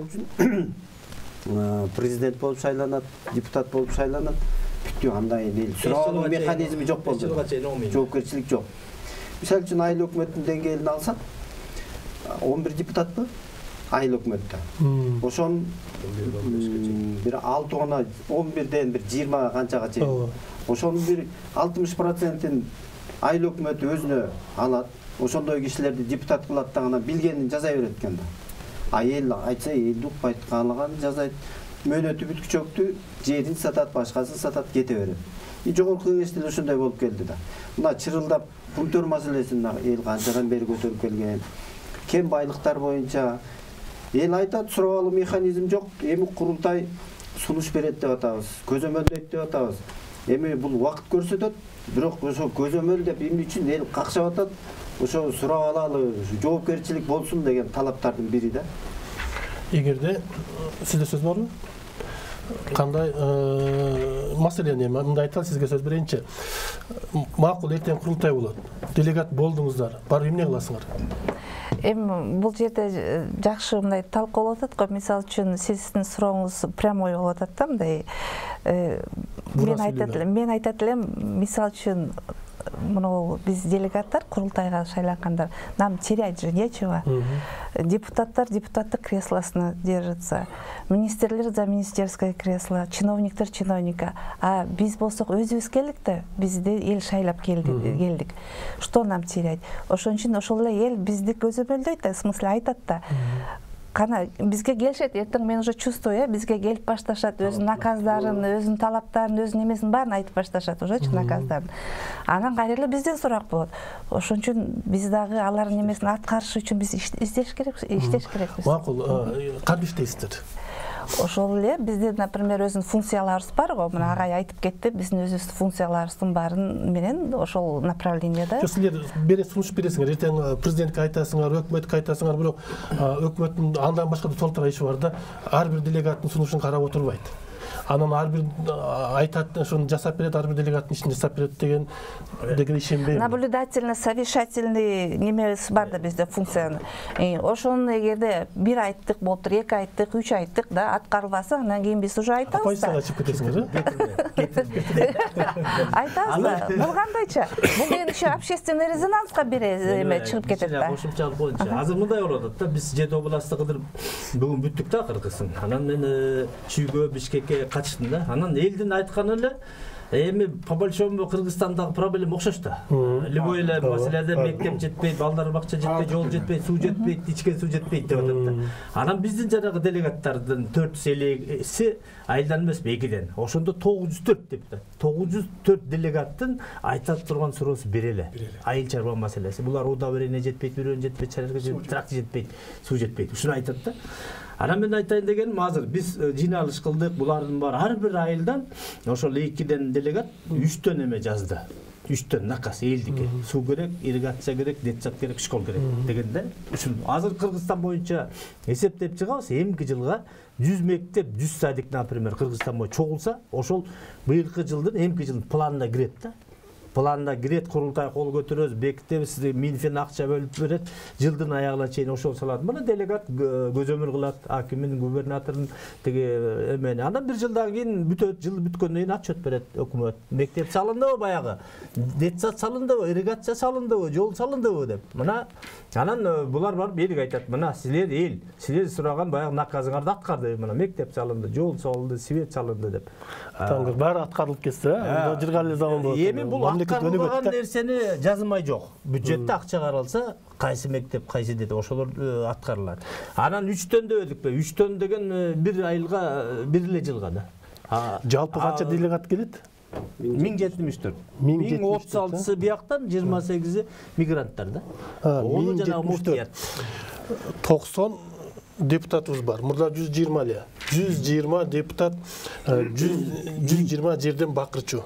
үчүн президент болуп шайланат, депутат болуп шайланат. Бүттү андай эл суроо механизми жок болду. Жоопкерчилик жок. Мисалы үчүн айыл өкмөттүн деңгээлин алсак, он бир депутатпы? Айыл өкмөттө. Ошон бир алты она он бирден бир жыйырма канчага чейин. Ошонун бир алтымыш процентин айыл өкмөтү өзүнө алат. Ошондой кишилерди депутат кылат дагы билгенин жаза берет экен да. А эл айтса элди укпайт, каалаганын жазайт. Мөөнөтү бүткүчөктү жерин сатат, башкасын сатат, кете берет. И жогорку кеңеште ошондой болуп келди да. Мына чырылдап пул төр маселесин эл канчадан бери көтөрүп келген. Кен байлыктар боюнча эл айтат, суроо алуу механизм жок. Эми курултай сунуш берет деп атабыз, көзөмөлдөйт деп атабыз. Эми бул убакыт көрсөтөт, бирок ошо көзөмөл деп эмне үчүн эл какшап атат? Ошо суроо алалы, жоопкерчилик болсун деген талаптардын бири да. Эгерде сизде сөз барбы? Кандай маселени мындай айталы, сизге сөз берейинчи. Макул эртең курултай болот. Делегат болдуңуздар. Барып эмне кыласыңар? Эми бул жерде жакшы мындай талкуулап атат го. Мисалы үчүн сиздин сурооңуз прямой болуп атат да, мындай мен айтат элем, мен айтат элем, мисалы үчүн мына биз делегаттар курултайга шайлангандар нам терять же нечего. Депутаттар депутаттык креслосуна держатся, министрлер за министерское кресло, чиновниктер чиновника. А биз болсок өзүбүз келдик да, бизди эл шайлап келдик. Что нам терять? Ошон үчүн ошол эле эл бизди көзөмөлдөйт да, в смысле айтат да. Кана бизге келишет, эртең мен уже чувствую, бизге келип башташат, өзүнүн наказдарын, өзүнүн талаптарын, өзүнүн эмесин баарын айтып башташат уже наказдарын. Анан кайра эле бизден сурак болот. Ошон үчүн биз дагы алардын эмесин аткарыш үчүн биз иштеш керек, иштеш керекпиз. Макул, кантип иштейсиздер? Ошол эле бизде, например, өзүнүн функцияларыбыз бар го. Мына агай айтып кетти, биздин өзүбүздүн функцияларыбыздын баарын менен ошол направлениеда. Силер бере сунуш бересиңер, эртең президентке айтасыңар, өкмөткө айтасыңар, бирок өкмөттүн андан башка да толтура иши бар да, ар бир делегаттын сунушун карап отурбайт. Анан ар бир айтат, ошону жасап берет, ар бир делегаттын ишин жасап берет деген деген ишенбейм. Наблюдательный, совещательный немебиз бар да бизде функция. Ошону эгерде бир айттык болуптур, эки айттык, үч айттык да аткарылбаса, анан кийин биз уже айтабыз. Оппозицияга чыгып кетесиңер, айтабыз да. Бул кандайча? Бул деген иши общественный резонанска бере эме чыгып кетет да. Кошумчалык боюнча азыр мындай болуп атат да, биз жети областты кыдырып бүгүн бүттүк да кыргызсын. Анан мен Чүйгө, Бишкекке качтым да. Анан элдин айтканы эле эми по большому Кыргызстандагы проблема окшош да. Любой эле маселеде мектеп жетпейт, балдар бакча жетпейт, жол жетпейт, суу жетпейт, ичкен суу жетпейт деп атат да. Анан биздин жанагы делегаттардын төрт жүз элүүсү айылдан эмес, экиден. Ошондо тогуз жүз төрт депутат. тогуз жүз төрт делегаттын айтат турган суроосу бир эле. Айыл чарба маселеси. Булар удобрение жетпейт, бирөөнү жетпейт, чарга жетпейт, трактор жетпейт, суу жетпейт. Ушуну айтат да. Анан мен айтайын дегеним, азыр биз жыйналыш кылдык, булардын баары ар бир айылдан ошол экиден делегат үчтөн эме жазды. үчтөн наказ элдики. Суу керек, ирригация керек, детсад керек, школ керек дегенде. Ушун азыр Кыргызстан боюнча эсептеп чыгабыз, эмки жылга жүз мектеп, жүз садик, например, Кыргызстан боюнча чогулса, ошол быйылкы жылдын эмки жылдын планына кирет да. Планда кирет, курултай кол көтөрөбүз, бекитебиз, Минфин акча бөлүп берет, жылдын аягына чейин ошол салат. Мына делегат көзөмөл кылат, акимин, губернатордун тиги эмени. Анан бир жылдан кийин бүтөт, жыл бүткөндөн кийин отчет берет өкмөт. Мектеп салындыбы баягы? Детсад салындыбы, ирригация салындыбы, жол салындыбы деп. Мына анан булар барып элге айтат, мына силер эл, силер сураган баягы наказыңарды аткарды, мына мектеп салынды, жол салынды, свет салынды деп. Таңгыр баары аткарылып кетти, э? Жыргалы заман болот. Эми бул аткарылган нерсени жазылмай жок. Бюджетте акча каралса, кайсы мектеп, кайсы деди, ошолор аткарылат. Анан үчтөн дөбөдүкпү? үчтөн деген бир айылга бир эле жылга да. Жалпы канча делегат келет? миң жетимиш төрт. миң миң отуз алтысы бияктан, жыйырма сегизи мигранттар да. Onu жана муфтият. токсон депутатыбыз бар. Мурда жүз жыйырма эле. жүз жыйырма депутат, жүз жыйырма жерден бакырчу.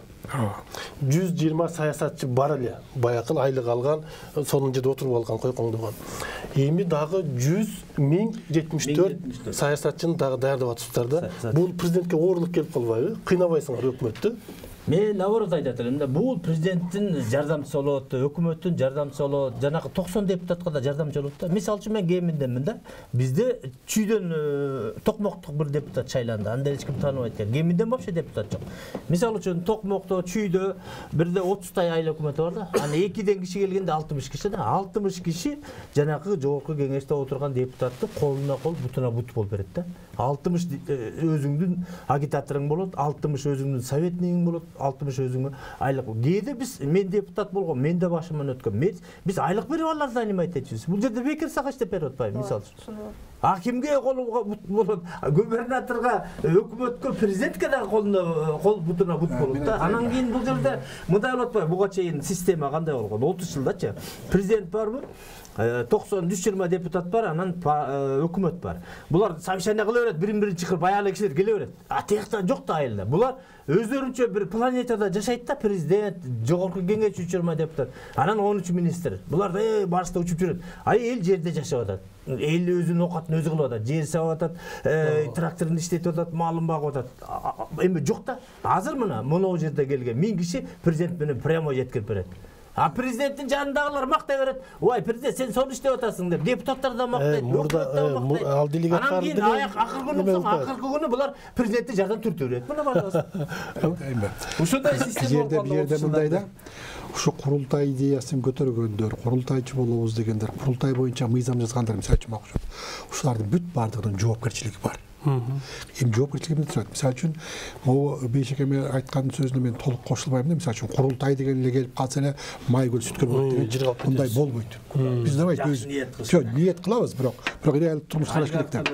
жүз жыйырма саясатчы бар эле. Баякыл айлык алган, сонун жерде отуруп алган, койкоңдогон. Эми дагы жүз миң жетимиш төрт саясатчыны дагы даярдап атышптар да. Бул президентке оорлук келип калбайбы? Кыйнабайсыңар өкмөттү? Мен наоборот айтат элем да, бул президенттин жардамчысы болот, өкмөттүн жардамчысы болот, жанагы токсон депутатка да жардамчы болот да. Мисалы үчүн мен Геминденмин да. Бизде чүйдөн Токмоктук бир депутат шайланды. Анда эч ким тааныбайт экен. Геминден вообще депутат жок. Мисалы үчүн Токмокто, чүйдө бирде отуздай айыл өкмөтү бар да. Аны экиден киши келгенде алтымыш киши да. алтымыш киши жанагы жогорку кеңеште отурган депутатты колуна кол, бутуна бут болуп берет да. алтымыш өзүңдүн агитаторуң болот, алтымыш өзүңдүн советниgiң болот, алтымыш өзүңө айлык. Кээде биз мен депутат болгон, мен да башыман өткөн. Биз айлык берип алар занимать этчүбүз. Бул жерде бекер сак иштеп берип атпайбы, мисалы үчүн. Акимге колуга бут болот, губернаторго, өкмөткө, президентке да колуна кол, бутуна бут болот да. Анан кийин бул жерде мындай болот атпайбы? Буга чейин система кандай болгон? отуз жылдачы. Президент барбы? токсон жүз жыйырма депутат бар, анан өкмөт бар. Булар совещание кыла берет, бирин-бирин чакырып, аялы кишилер келе берет. А тиякта жок да айылда. Булар өздөрүнчө бир планетада жашайт да, президент, жогорку кеңеш жүз жыйырма депутат, анан он үч министр. Булар да башта учуп жүрөт. Ай эл жерде жашап атат. Эл өзүнүн окатын өзү кылып атат, жер сабап атат, тракторун иштетип атат, малын багып атат. Эми жок да. Азыр мына могу жерде келген миң киши президент менен прямо жеткирип берет. А президенттин жанындагылар мактай берет. Ой, президент, сен сону иштеп атасың деп. Депутаттар да мактайт, өкмөт мактайт. Ал делегаттар анан кийин аяк акыркы күнү, акыркы күнү булар президенттин жардам түртүп берет. Мына башыбыз. Ушундай система болгондо бир жерде мындай да. Ушу курултай идеясын көтөргөндөр, курултайчы болобуз дегендер, курултай боюнча мыйзам жазгандар мисалы үчүн максат. Ушулардын бүт бардыгынын жоопкерчилиги бар. Эми жоопкерчилиги менен турат. Мисалы үчүн могу Бейшекеме айткан сөзүнө мен толук кошулбайм да. Мисалы үчүн курултай деген эле келип калса эле май көл сүткөр болот деген мындай болбойт. Биз давай өз жок ниет кылабыз, бирок бирок реалдуу турмуш караш керек да.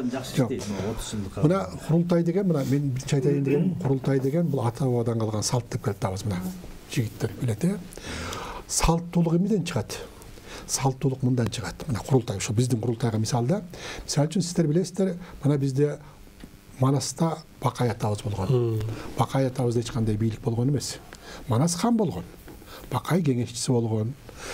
Мына курултай деген, мына мен биринчи айтайын дегеним, курултай деген бул ата бабадан калган салт деп келип табыз мына. Жигиттер билет э. Салттуулук эмнеден чыгат? Салттуулук мындан чыгат. Мына курултай, ошо биздин курултайга мисалда, мисалы үчүн сиздер билесиздер, мына бизде Манаста Бакай атабыз болгон. Бакай атабызда эч кандай бийлик болгон эмес. Манас хан болгон. Бакай кеңешчиси болгон.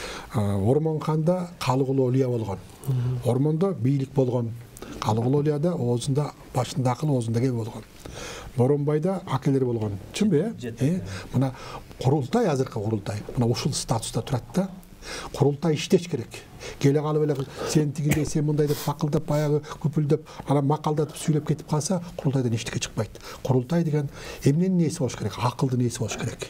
Ормон ханда Калыгул Олия болгон. Ормондо бийлик болгон. Калыгул Олияда оозунда башында акыл, оозунда кеп болгон. Боронбайда акелер болгон. Чынбы э? Мына курултай, азыркы курултай, мына ушул статуста турат да. Курултай иштеш керек. Келе калып эле сен тигиндей, сен мындай деп бакылдап, баягы күпүлдөп, анан макалдатып сүйлөп кетип калса, курултайдан эчтеке чыкпайт. Курултай деген эмненин ээси болуш керек? Акылдын ээси болуш керек.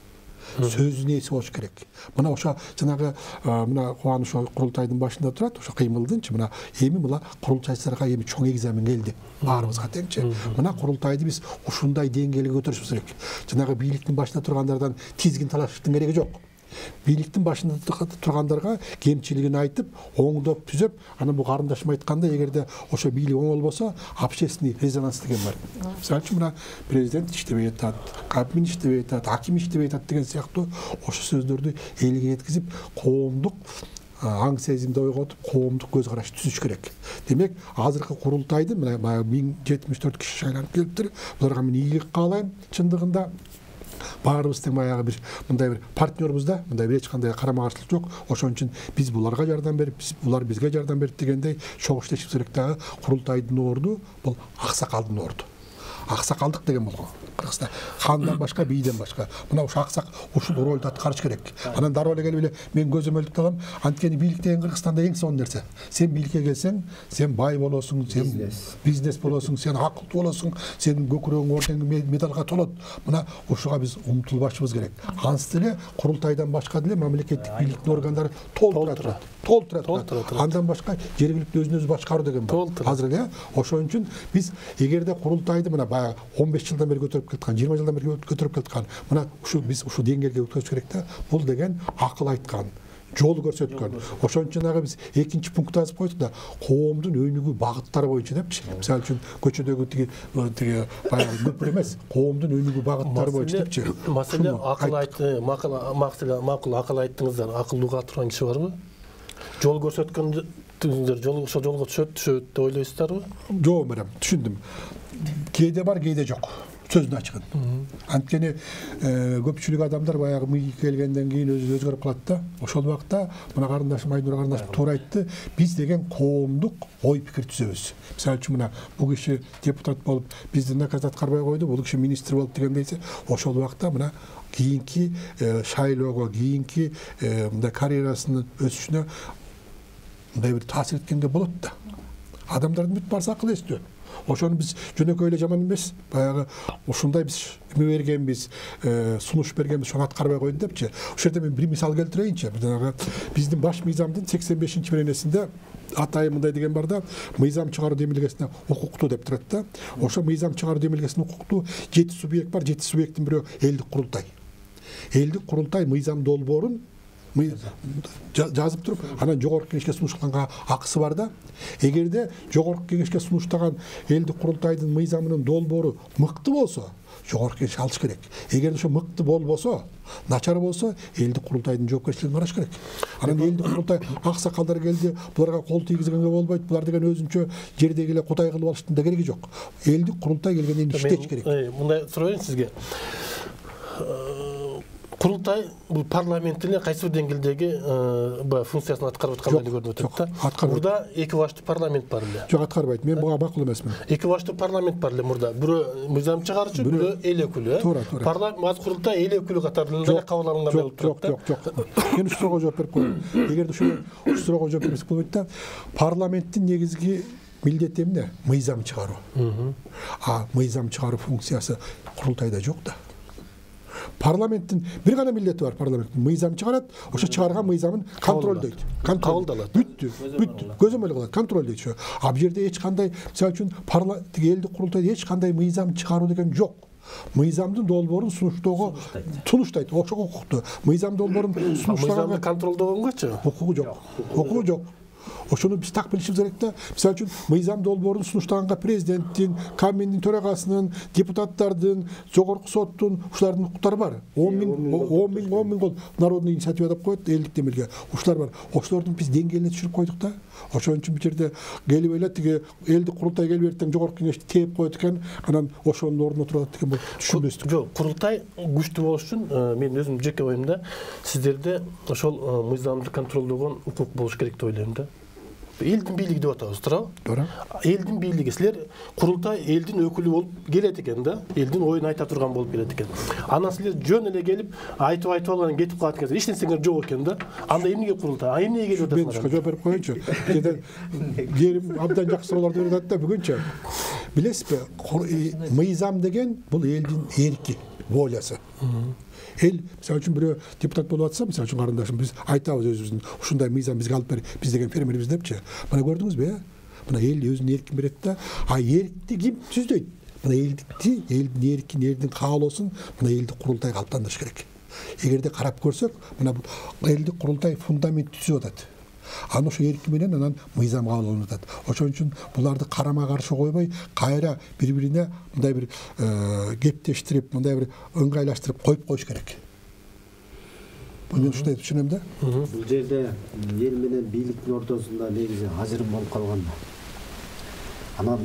Сөздүн ээси болуш керек. Мына ошо жанагы мына Кубаныч курултайдын башында турат, ошо кыймылдынчы мына эми мына курултайчыларга эми чоң экзамен келди. Баарыбызга теңчи. Мына курултайды биз ушундай деңгээлге көтөрүшүбүз керек. Жанагы бийликтин башында тургандардан тизгин талашыштын кереги жок. Бийликтин башында тургандарга кемчилигин айтып, оңдоп түзөп, анан бул карындашым айтканда, эгерде ошо бийлик оң болбосо, общественный резонанс деген бар. Мисалы үчүн мына президент иштебей атат, Кабмин иштебей атат, аким иштебей атат деген сыяктуу ошо сөздөрдү элге жеткизип, коомдук аң сезимди ойготуп, коомдук көз караш түзүш керек. Демек, азыркы курултайды мына миң жетимиш төрт киши шайланып келиптир. Буларга мен ийгилик каалайм, чындыгында. Баарыбыз тең баягы бир мындай бир партнербуз да, мындай эч кандай карама каршылык жок. Ошон үчүн биз буларга жардам берип, биз булар бизге жардам берип дегендей чогуу иштешибиз керек дагы. Курултайдын орду бул аксакалдын орду. Аксакалдык деген болгон. Кыргызда хандан башка, бийден башка. Мына ошо аксак ушул ролду аткарыш керек. Анан дароо эле келип эле мен көзөмөлдүк кылам. Анткени бийлик деген Кыргызстанда эң сонун нерсе. Сен бийликке келсең, сен бай болосуң, сен бизнес болосуң, сен акылдуу болосуң, сенин көкүрөгүң орден медалга толот. Мына ошого биз умтулбашыбыз керек. Ансыз эле курултайдан башка деле мамлекеттик бийликтин органдары толтура турат. Толтура турат. Андан башка жергиликтүү өзүн өзү башкаруу деген бар. Азыр эле ошон үчүн биз эгерде курултайды мына баягы он беш жылдан бери көтөрүп келаткан, жыйырма жылдан бери көтөрүп келаткан, мына ушу биз ушу деңгээлге өткөрүш керек да. Бул деген акыл айткан, жол көрсөткөн. Ошон үчүн ага биз экинчи пункт жазып койдук да, коомдун өнүгүү багыттары боюнча депчи. Мисалы үчүн көчөдөгү тиги тиги баягы көпүр эмес, коомдун өнүгүү багыттары боюнча депчи. Маселе акыл айтты, макул макул акыл айттыңыздар. Акылдуу турган киши барбы? Жол көрсөткөндүңүздөр жол жолго түшөт, түшөт деп ойлойсуздарбы? Жок, мерем, түшүндүм. Кээде бар, кээде жок. Сөзүн ачыгын. Анткени көпчүлүк адамдар баягы мыйга келгенден кийин өзү өзгөрүп калат да. Ошол убакта мына карындашым Айнура карындашым туура айтты. Биз деген коомдук ой пикир түзөбүз. Мисалы үчүн мына бул киши депутат болуп, бизди наказ аткарбай койду, бул киши министр болуп дегендейсе, ошол убакта мына кийинки шайлоого, кийинки мындай карьерасынын өсүшүнө мындай бир таасир эткенге болот да. Адамдардын бүт барсы акыл эстөө. Ошону биз жөнөкөй эле жаман эмес, баягы ушундай биз эме бергенбиз, сунуш бергенбиз, ошону аткарбай койду депчи. Ошол жерде мен бир мисал келтирейинчи. Биздин баш мыйзамдын сексен бешинчи беренесинде атайы мындай деген бар да, мыйзам чыгаруу демилгесине укуктуу деп турат да. Ошо мыйзам чыгаруу демилгесине укуктуу жети субъект бар, жети субъекттин бирөө элдик курултай. Элдик курултай мыйзам долбоорун жазып туруп, анан жогорку кеңешке сунуштаганга акысы бар да. Эгерде жогорку кеңешке сунуштаган элдик курултайдын мыйзамынын долбоору мыкты болсо, жогорку кеңеш алыш керек. Эгерде ошо мыкты болбосо, начар болсо, элдик курултайдын жоопкерчилигин караш керек. Анан элдик курултай аксакалдар келди, буларга кол тийгизгенге болбойт, булар деген өзүнчө жердеги эле кудай кылып алыштын да кереги жок. Элдик курултай келгенде иштеш керек. Мындай сурайын сизге. Курултай бул парламенттин кайсы бир деңгээлдеги функциясын аткарып аткандай көрүнүп атат да. Мурда эки баштуу парламент бар эле. Жок, аткарбайт. Мен буга макул эмесмин. Эки баштуу парламент бар эле мурда. Бирөө мыйзам чыгаруучу, бирөө эл өкүлү. Туура, туура. Парламент курултай эл өкүлү катарында эле кабыл алынган болуп турат да. Жок, жок, жок. Мен ушул суроого жооп берип коеюн. Эгерде ушул суроого жооп берсек болбойт да. Парламенттин негизги милдети эмне? Мыйзам чыгаруу. А мыйзам чыгаруу функциясы курултайда жок да. Парламенттин бир гана милдети бар, парламенттин мыйзам чыгарат, ошо чыгарган мыйзамын контролдойт. Кабылдалат. Бүттү, бүттү. Көзөмөл кылат, контролдойт ошо. А бул жерде эч кандай, мисалы үчүн парламент элдик курултайда эч кандай мыйзам чыгаруу деген жок. Мыйзамдын долбоорун сунуштоого сунуштайт. Ошого укуктуу. Мыйзам долбоорун сунуштаганга контролдогонгочу укугу жок. Укугу жок. Ошону биз так билишибиз керек да. Мисалы үчүн мыйзам долбоорун сунуштаганга президенттин, Каминдин төрагасынын, депутаттардын, жогорку соттун ушулардын укуктары бар. он миң он миң он миң гол народный инициатива деп коет, элдик демилге. Ушулар бар. Ошолордун биз деңгээлине түшүрүп койдук да. Ошон үчүн бул жерде келип эле тиги элдик курултай келип эртең жогорку кеңешти тээп коет экен, анан ошонун ордуна турат деген бул түшүнбөстүк. Жок, курултай күчтүү болуш үчүн мен өзүм жеке оюмда сиздерде ошол мыйзамды контролдогон укук болуш керек деп ойлойм да. Элдин бийлиги деп атабыз, туурабы? Туура. Элдин бийлиги, силер курултай элдин өкүлү болуп келет экен да, элдин оюн айта турган болуп келет экен. Анан силер жөн эле келип айтып айтып алып кетип калат экенсиңер, эч нерсеңер жок экен да. Анда эмнеге курултай? А эмнеге келип атасыңар? Мен ушуга жооп берип коеюнчу. Кээде керим абдан жакшы суроолорду берип атат да бүгүнчө. Билесизби, мыйзам деген бул элдин эрки, волясы. Эл, мисалы үчүн бирөө депутат болуп атса, мисалы үчүн карындашым, биз айтабыз өзүбүздүн ушундай мыйзам бизге алып бер, биз деген фермербиз депчи. Мына көрдүңүзбү, э? Мына эл өзүнүн эркин берет да. А эркти ким түздөйт? Мына элдикти, элдин эркин, элдин каалоосун мына элдик курултай калыптандырыш керек. Эгерде карап көрсөк, мына элдик курултай фундамент түзүп атат. Аны ошо эрки менен анан мыйзам кабыл алынып атат. Ошон үчүн буларды карама каршы койбой, кайра бири-бирине мындай бир кептештирип, мындай бир ыңгайлаштырып коюп коюш керек. Мен ушундай түшүнөм да. Бул жерде эл менен бийликтин ортосунда негизи ажырым болуп калган. Анан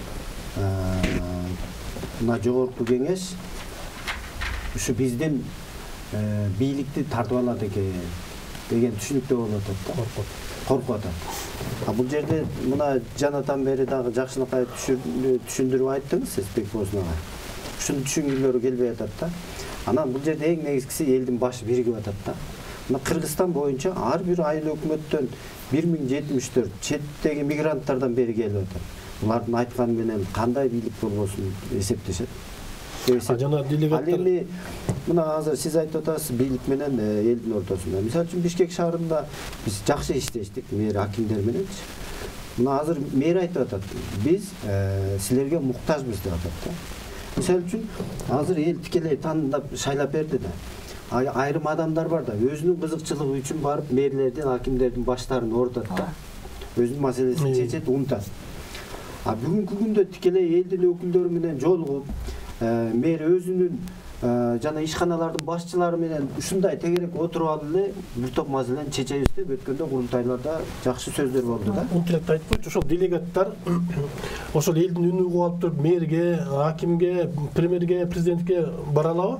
мына жогорку кеңеш ушу биздин бийликти тартып алат экен деген түшүнүктө болуп атат да. Коркуп. Коркуп атат. А бул жерде мына жанатан бери дагы жакшынакай түшүндүрүп айттыңыз сиз Бекболсун ага. Ушуну түшүнгүлөрү келбей атат да. Анан бул жерде эң негизгиси элдин башы биригип атат да. Мына Кыргызстан боюнча ар бир айыл өкмөттөн бир миң жетимиш төрт четтеги мигранттардан бери келип атат. Булардын айтканы менен кандай бийлик болбосун эсептешет. Жана делегаттар. Ал эми мына азыр сиз айтып атасыз бийлик менен элдин ортосунда. Мисалы үчүн Бишкек шаарында биз жакшы иштештик мэр акимдер мененчи. Мына азыр мэр айтып атат. Биз силерге муктажбыз деп атат да. Мисалы үчүн азыр эл тикелей тандап шайлап берди да. айрым адамдар бар да, өзүнүн кызыкчылыгы үчүн барып мэрлердин, акимдердин баштарын оорутат да. Өзүнүн маселесин чечет, унутат. А бүгүнкү күндө тикелей элдин өкүлдөрү менен жолугуп, мэр өзүнүн жана ишканалардын башчылары менен ушундай тегерек отуруп алып эле бир топ маселени чечебиз деп өткөндө курултайларда жакшы сөздөр болду да. Интеллект айтып койчу, ошол делегаттар ошол элдин үнүн угуп алып туруп мэрге, акимге, премьерге, президентке бара алабы?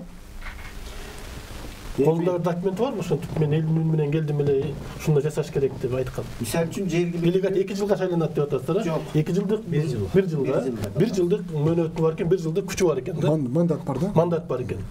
Колунда документ барбы? Ошентип мен элдин үнү менен келдим эле, ушундай жашаш керек деп айткан. Мисалы үчүн жергиликтүү делегат эки жылга шайланат деп атасыздар, а? эки жылдык, бир жыл. бир жылга. бир жылдык мөөнөтү бар экен, бир жылдык күчү бар экен да. Мандат бар да? Мандат бар экен.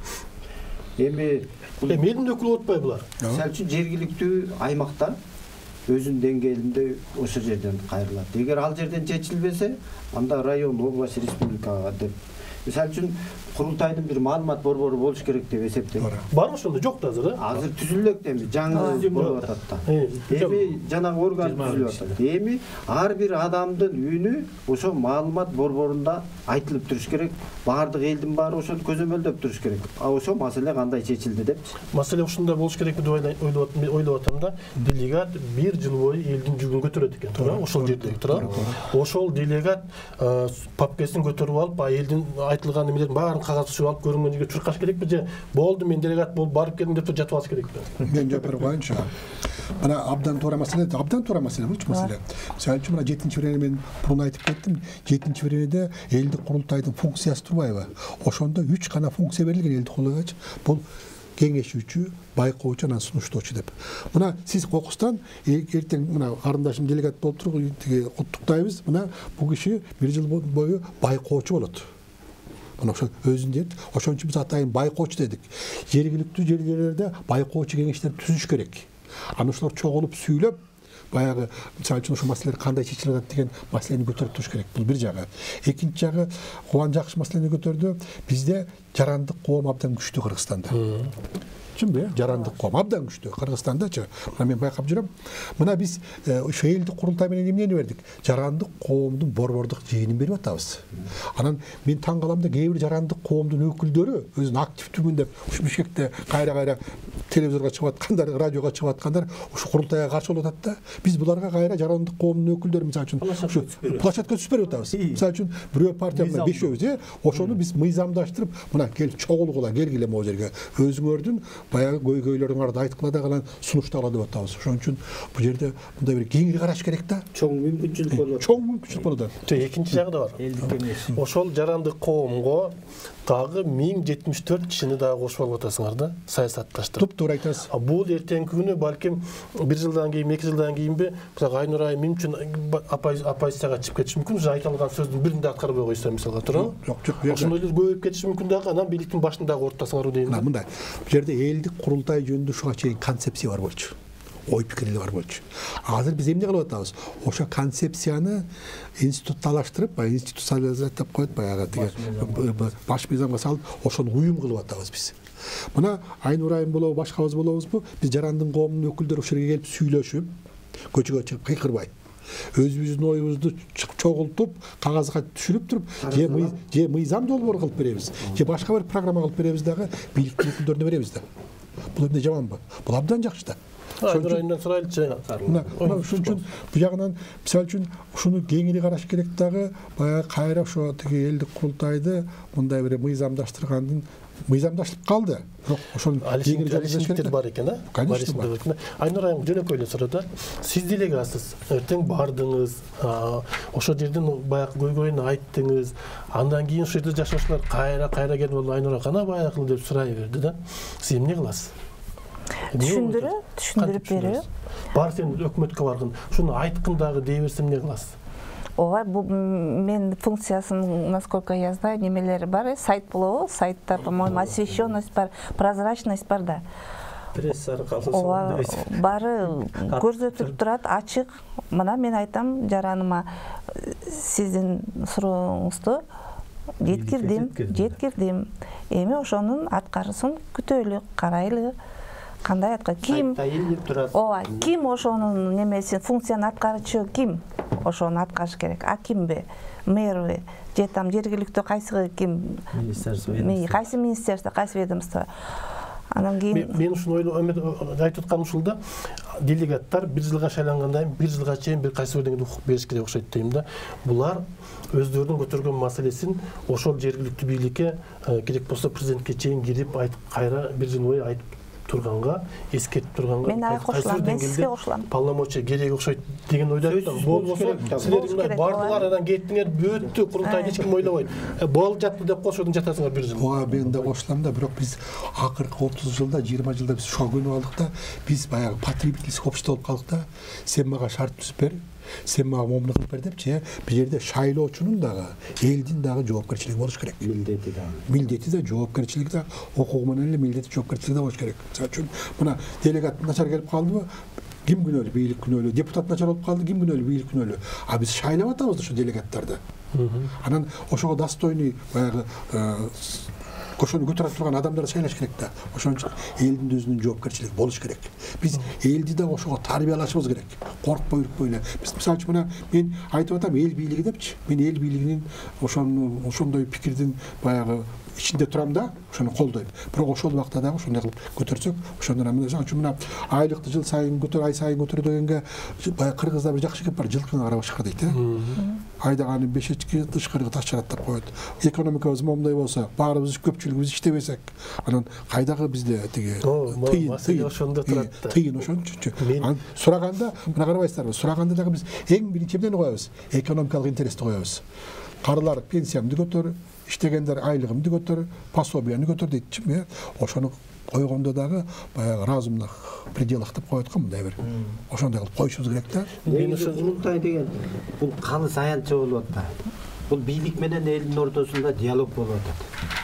Эми Эми элдин өкүлү болуп атпайбы булар? Мисалы үчүн жергиликтүү аймакта өзүнүн деңгээлинде ошол жерден кайрылат. Эгер ал жерден чечилбесе, анда район, область, республикага деп. Мисалы үчүн курултайдын бир маалымат борбору болуш керек деп эсептейм. Барбы ошондо? Жок да азыр, а? Азыр түзүлөк эми, жаңы болуп атат да. Эми жанагы орган түзүлүп атат. Эми ар бир адамдын үнү ошо маалымат борборунда айтылып туруш керек. Баардык элдин баары ошону көзөмөлдөп туруш керек. А ошо маселе кандай чечилди деп. Маселе ушундай болуш керек деп ойлоп атам да. Делегат бир жыл бою элдин жүгүн көтөрөт экен, туура? Ошол жерде, туура? Ошол делегат папкесин көтөрүп алып, элдин айтылган эмелердин баарын кагаз түшүрүп алып көрүнгөн жерге чуркаш керекпи же болду мен делегат болуп барып келдим деп жатып алыш керекпи? Мен жооп берип коеюнчу. Мына абдан туура маселе, абдан туура маселе болчу маселе. Мисалы үчүн мына жетинчи времени мен мурун айтып кеттим. жетинчи времеде элдик курултайдын функциясы турбайбы? Ошондо үч гана функция берилген элдик курултайга. Бул кеңешүүчү, байкоочу, анан сунуштоочу деп. Мына сиз кокустан эртең мына карындашым делегат болуп туруп куттуктайбыз. Мына бул киши бир жыл бою байкоочу болот. Мына ошо өзүн дейт. Ошон үчүн биз атайын байкоочу дедик. Жергиликтүү жерлерде байкоочу кеңештер түзүш керек. Анан ошолор чогулуп сүйлөп, баягы мисалы үчүн ошол маселелер кандай чечилет деген маселени көтөрүп туруш керек. Бул бир жагы. Экинчи жагы, Кубан жакшы маселени көтөрдү. Бизде жарандык коом абдан күчтүү Кыргызстанда. Түшүнбү? Жарандык коом абдан күчтүү Кыргызстандачы. Мына мен байкап жүрөм. Мына биз ошо элдик курултай менен эмнени бердик? Жарандык коомдун борбордук жыйынын берип атабыз. Анан мен таң калам да, кээ бир жарандык коомдун өкүлдөрү өзүн активдүүмүн деп ушу Бишкекте кайра-кайра телевизорго чыгып аткандар, радиого чыгып аткандар ушу курултайга каршы болуп атат да. Биз буларга кайра жарандык коомдун өкүлдөрү мисалы үчүн ушу площадка түзүп берип атабыз. Мисалы үчүн бирөө партия менен бешөөбүз, ошону биз мыйзамдаштырып, мына кел чогулгула, келгиле могу жерге. Өзүңөрдүн баягы көйгөйлөрүң арды айткыла да калан сунуштагыла деп атабыз. Ошон үчүн бул жерде мындай бир кеңири караш керек да. Чоң мүмкүнчүлүк болот. Чоң мүмкүнчүлүк болот. Экинчи жагы да бар. Элдик кеңеш. Ошол жарандык коомго дагы миң жетимиш төрт кишини дагы кошуп алып атасыңар да, саясатташтырып. Туп туура айтасыз. Бул эртеңки күнү балким бир жылдан кийин, эки жылдан кийинби, мисалы Айнур айым мен үчүн оппозицияга чыгып кетиши мүмкүн, же айта алган сөздүн бирин да аткарбай койсо мисалга, туурабы? Жок, жок. Ошондой эле көбөйүп кетиши мүмкүн дагы, анан бийликтин башын дагы ооруттасыңар дейм. Мына мындай. Бул жерде элдик курултай жөнүндө ушуга чейин концепция бар болчу. Ой пикирлер бар болчу. Азыр биз эмне кылып атабыз? Ошо концепцияны институтталаштырып, баягы институциализация деп коет, баягы тиги баш мыйзамга салып, ошону уюм кылып атабыз биз. Мына Айнур айым болобу, башкабыз болобузбу, биз жарандын коомунун өкүлдөрү ошол жерге келип сүйлөшүп, көчөгө чыгып кыйкырбай, өзүбүздүн оюбузду чогултуп, кагазга түшүрүп туруп, же же мыйзам долбоор кылып беребиз, же башка бир программа кылып беребиз дагы, бийликтин өкүлдөрүнө беребиз да. Бул эмне жаманбы? Бул абдан жакшы да. Айнур айымдан сурайлычы. Мына ошон үчүн бул жагынан мисалы үчүн ушуну кеңири караш керек дагы, баягы кайра ошо тиги элдик курултайды мындай бир мыйзамдаштыргандын мыйзамдаштырып калды. Бирок ошол кеңири алишиктер бар экен, а? Конечно бар. Айнур айым жөнөкөй эле суроо да. Сиз делегатсыз, эртең бардыңыз, ошол жерден баягы көйгөйүн айттыңыз. Андан кийин ошол жерде жашоочулар кайра-кайра келип алып Айнур кана баягы деп сурай берди да. Сиз эмне кыласыз? Түшүндүрүп, түшүндүрүп берүү. Бар сен өкмөткө баргын, ушуну айткын дагы дей берсем эмне кыласыз? Ооба, бул мен функциясын, насколько я знаю, немелери бар, сайт болобу, сайтта, по-моему, освещенность бар, прозрачность бар да. Пресс аркылуу. Ооба, бары көрсөтүп турат, ачык. Мына мен айтам жараныма, сиздин сурооңузду жеткирдим, жеткирдим. Эми ошонун аткарысын күтөлү, карайлы. Кандай аткар? Ким? Ооба, ким ошонун немесин, функцияны аткарчу ким? Ошону аткарыш керек. Акимби, мэрби, же там жергиликтүү кайсы ким? Министерство. Кайсы министерство, кайсы ведомство? Анан кийин мен ушуну ойлоп айтып атканым ушул да, делегаттар бир жылга шайлангандан кийин бир жылга чейин бир кайсы бир укук бериш керек окшойт дейм да. Булар өздөрүнүн көтөргөн маселесин ошол жергиликтүү бийликке керек болсо президентке чейин кирип айтып, кайра бир жыл бою айтып турганга, эскертип турганга, мен ага кошулам, мен сизге кошулам. Полномочия керек окшойт деген ойдо айттым. Болбосо силер бардылар, анан кеттиңер, бүттү, курултайда эч ким ойлобойт. Болуп жатты деп кошодун жатасыңар бир жыл. Ооба, мен да кошулам да, бирок биз акыркы отуз жылда, жыйырма жылда биз ошого көнүп алдык да, биз баягы потребительский общество болуп калдык да. Сен мага шарт түзүп бер, сен мага момуну кылып бер депчи, бул жерде шайлоочунун дагы, элдин дагы жоопкерчилиги болуш керек. Милдети да. Милдети да, жоопкерчилиги да, укугу менен эле милдети, жоопкерчилиги да болуш керек. Мисалы үчүн, мына делегат начар келип калдыбы, ким күнөөлүү, бийлик күнөөлүү, депутат начар болуп калды, ким күнөөлүү, бийлик күнөөлүү. А биз шайлап атабыз ошо делегаттарды. Анан ошого достойный баягы ошону көтөрө турган адамдарды шайлаш керек да. Ошон үчүн элдин өзүнүн жоопкерчилиги болуш керек. Биз элди да ошого тарбиялашыбыз керек. Коркпой үркпөй эле. Биз мисалы үчүн мына мен айтып атам эл бийлиги депчи. Мен эл бийлигинин ошону ошондой пикирдин баягы ичинде турам да, ошону колдойм. Бирок ошол убакта дагы ошондой кылып көтөрсөк, ошондон мына үчүн мына айлыкты жыл сайын көтөр, ай сайын көтөрүү дегенге баягы кыргызда бир жакшы кеп бар, жылкыны карап ышкыр дейт, э. Айдаганы беш эчки тышкырыгы таш жарат деп коет. Экономикабыз момундай болсо, баарыбыз көпчүлүгүбүз иштебесек, анан кайдагы бизде тиги тыйын, тыйын ошондо турат да. Тыйын ошон үчүнчү. Анан сураганда, мына карабайсыздарбы, сураганда дагы биз эң биринчи эмнени коебуз? Экономикалык интерести коебуз. Карылар пенсиямды көтөр, иштегендер айлыгымды көтөр, пособияны көтөр дейт. Ошону койгондо дагы баягы разумдык пределах деп коет го, мындай бир. Ошондой кылып коюшубуз керек да. Мен ошо курултай деген бул каны саянчы болуп атат. Бул бийлик менен элдин ортосунда диалог болуп атат.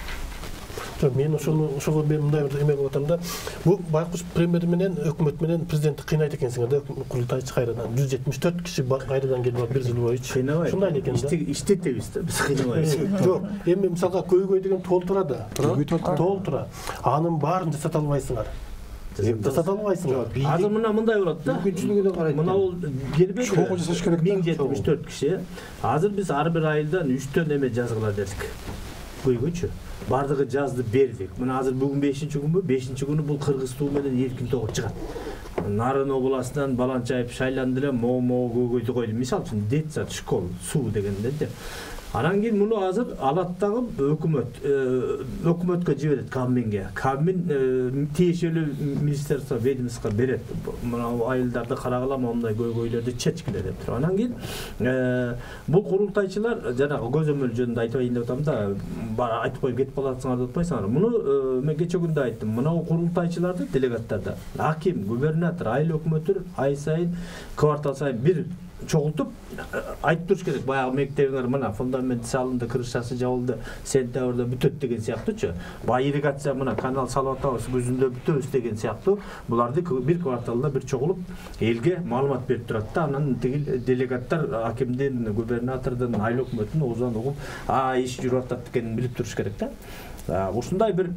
Мен ошону ошого мен мындай бир эме кылып атам да. Бул байкуш премьер менен өкмөт менен президентти кыйнайт экенсиңер да, курултайчы кайрадан жүз жетимиш төрт киши кайрадан келип бир жыл боючу. Ушундай экен да. Иштетебиз да, биз кыйнабайбыз. Жок, эми мисалга көйгөй деген толтура да. Толтура. Анын баарын жасата албайсыңар. Жасата албайсыңар. Азыр мына мындай болот да. Мүмкүнчүлүгү да карайт. Мына ол келбейт. Чогуу жасаш керек да. миң жетимиш төрт киши. Азыр биз ар бир айылдан үчтөн эме жазгыла дедик. Көйгөйчү. Бардыгы жазды бердик. Мына азыр бүгүн бешинчи күнбү? бешинчи күнү бул кыргыз туу менен эркин тогут чыгат. Нарын областынан Баланчаев шайланды эле, мо-мо көйгөйдү койду. Мисалы үчүн детсад, школ, суу дегенде. Анан кийин муну азыр алат дагы өкмөт, өкмөткө жиберет, Кабминге. Кабмин тиешелүү министерство, ведомство берет. Мына айылдарды карагыла, мындай көйгөйлөрдү чечкиле деп туруп. Анан кийин бул курултайчылар жанагы көзөмөл жөнүндө айтайын деп атам да, айтып коюп кетип каласыңар деп атпайсыңар. Муну мен кече күндө айттым. Мына курултайчыларды, делегаттарды аким, губернатор, айыл өкмөтү ай сайын, квартал сайын бир чогултуп айтып туруш керек. Баягы мектебиңер мына фундамент салынды, крышасы жабылды, сентябрда бүтөт деген сыяктуучу. Баа ирригация мына канал салып атабыз, күзүндө бүтөбүз деген сыяктуу. Буларды бир кварталда бир чогулуп элге маалымат берип турат да. Анан тиги делегаттар акимдин, губернатордун, айыл өкмөтүнүн оозунан угуп, а иш жүрүп атат экенин билип туруш керек да. Ушундай бир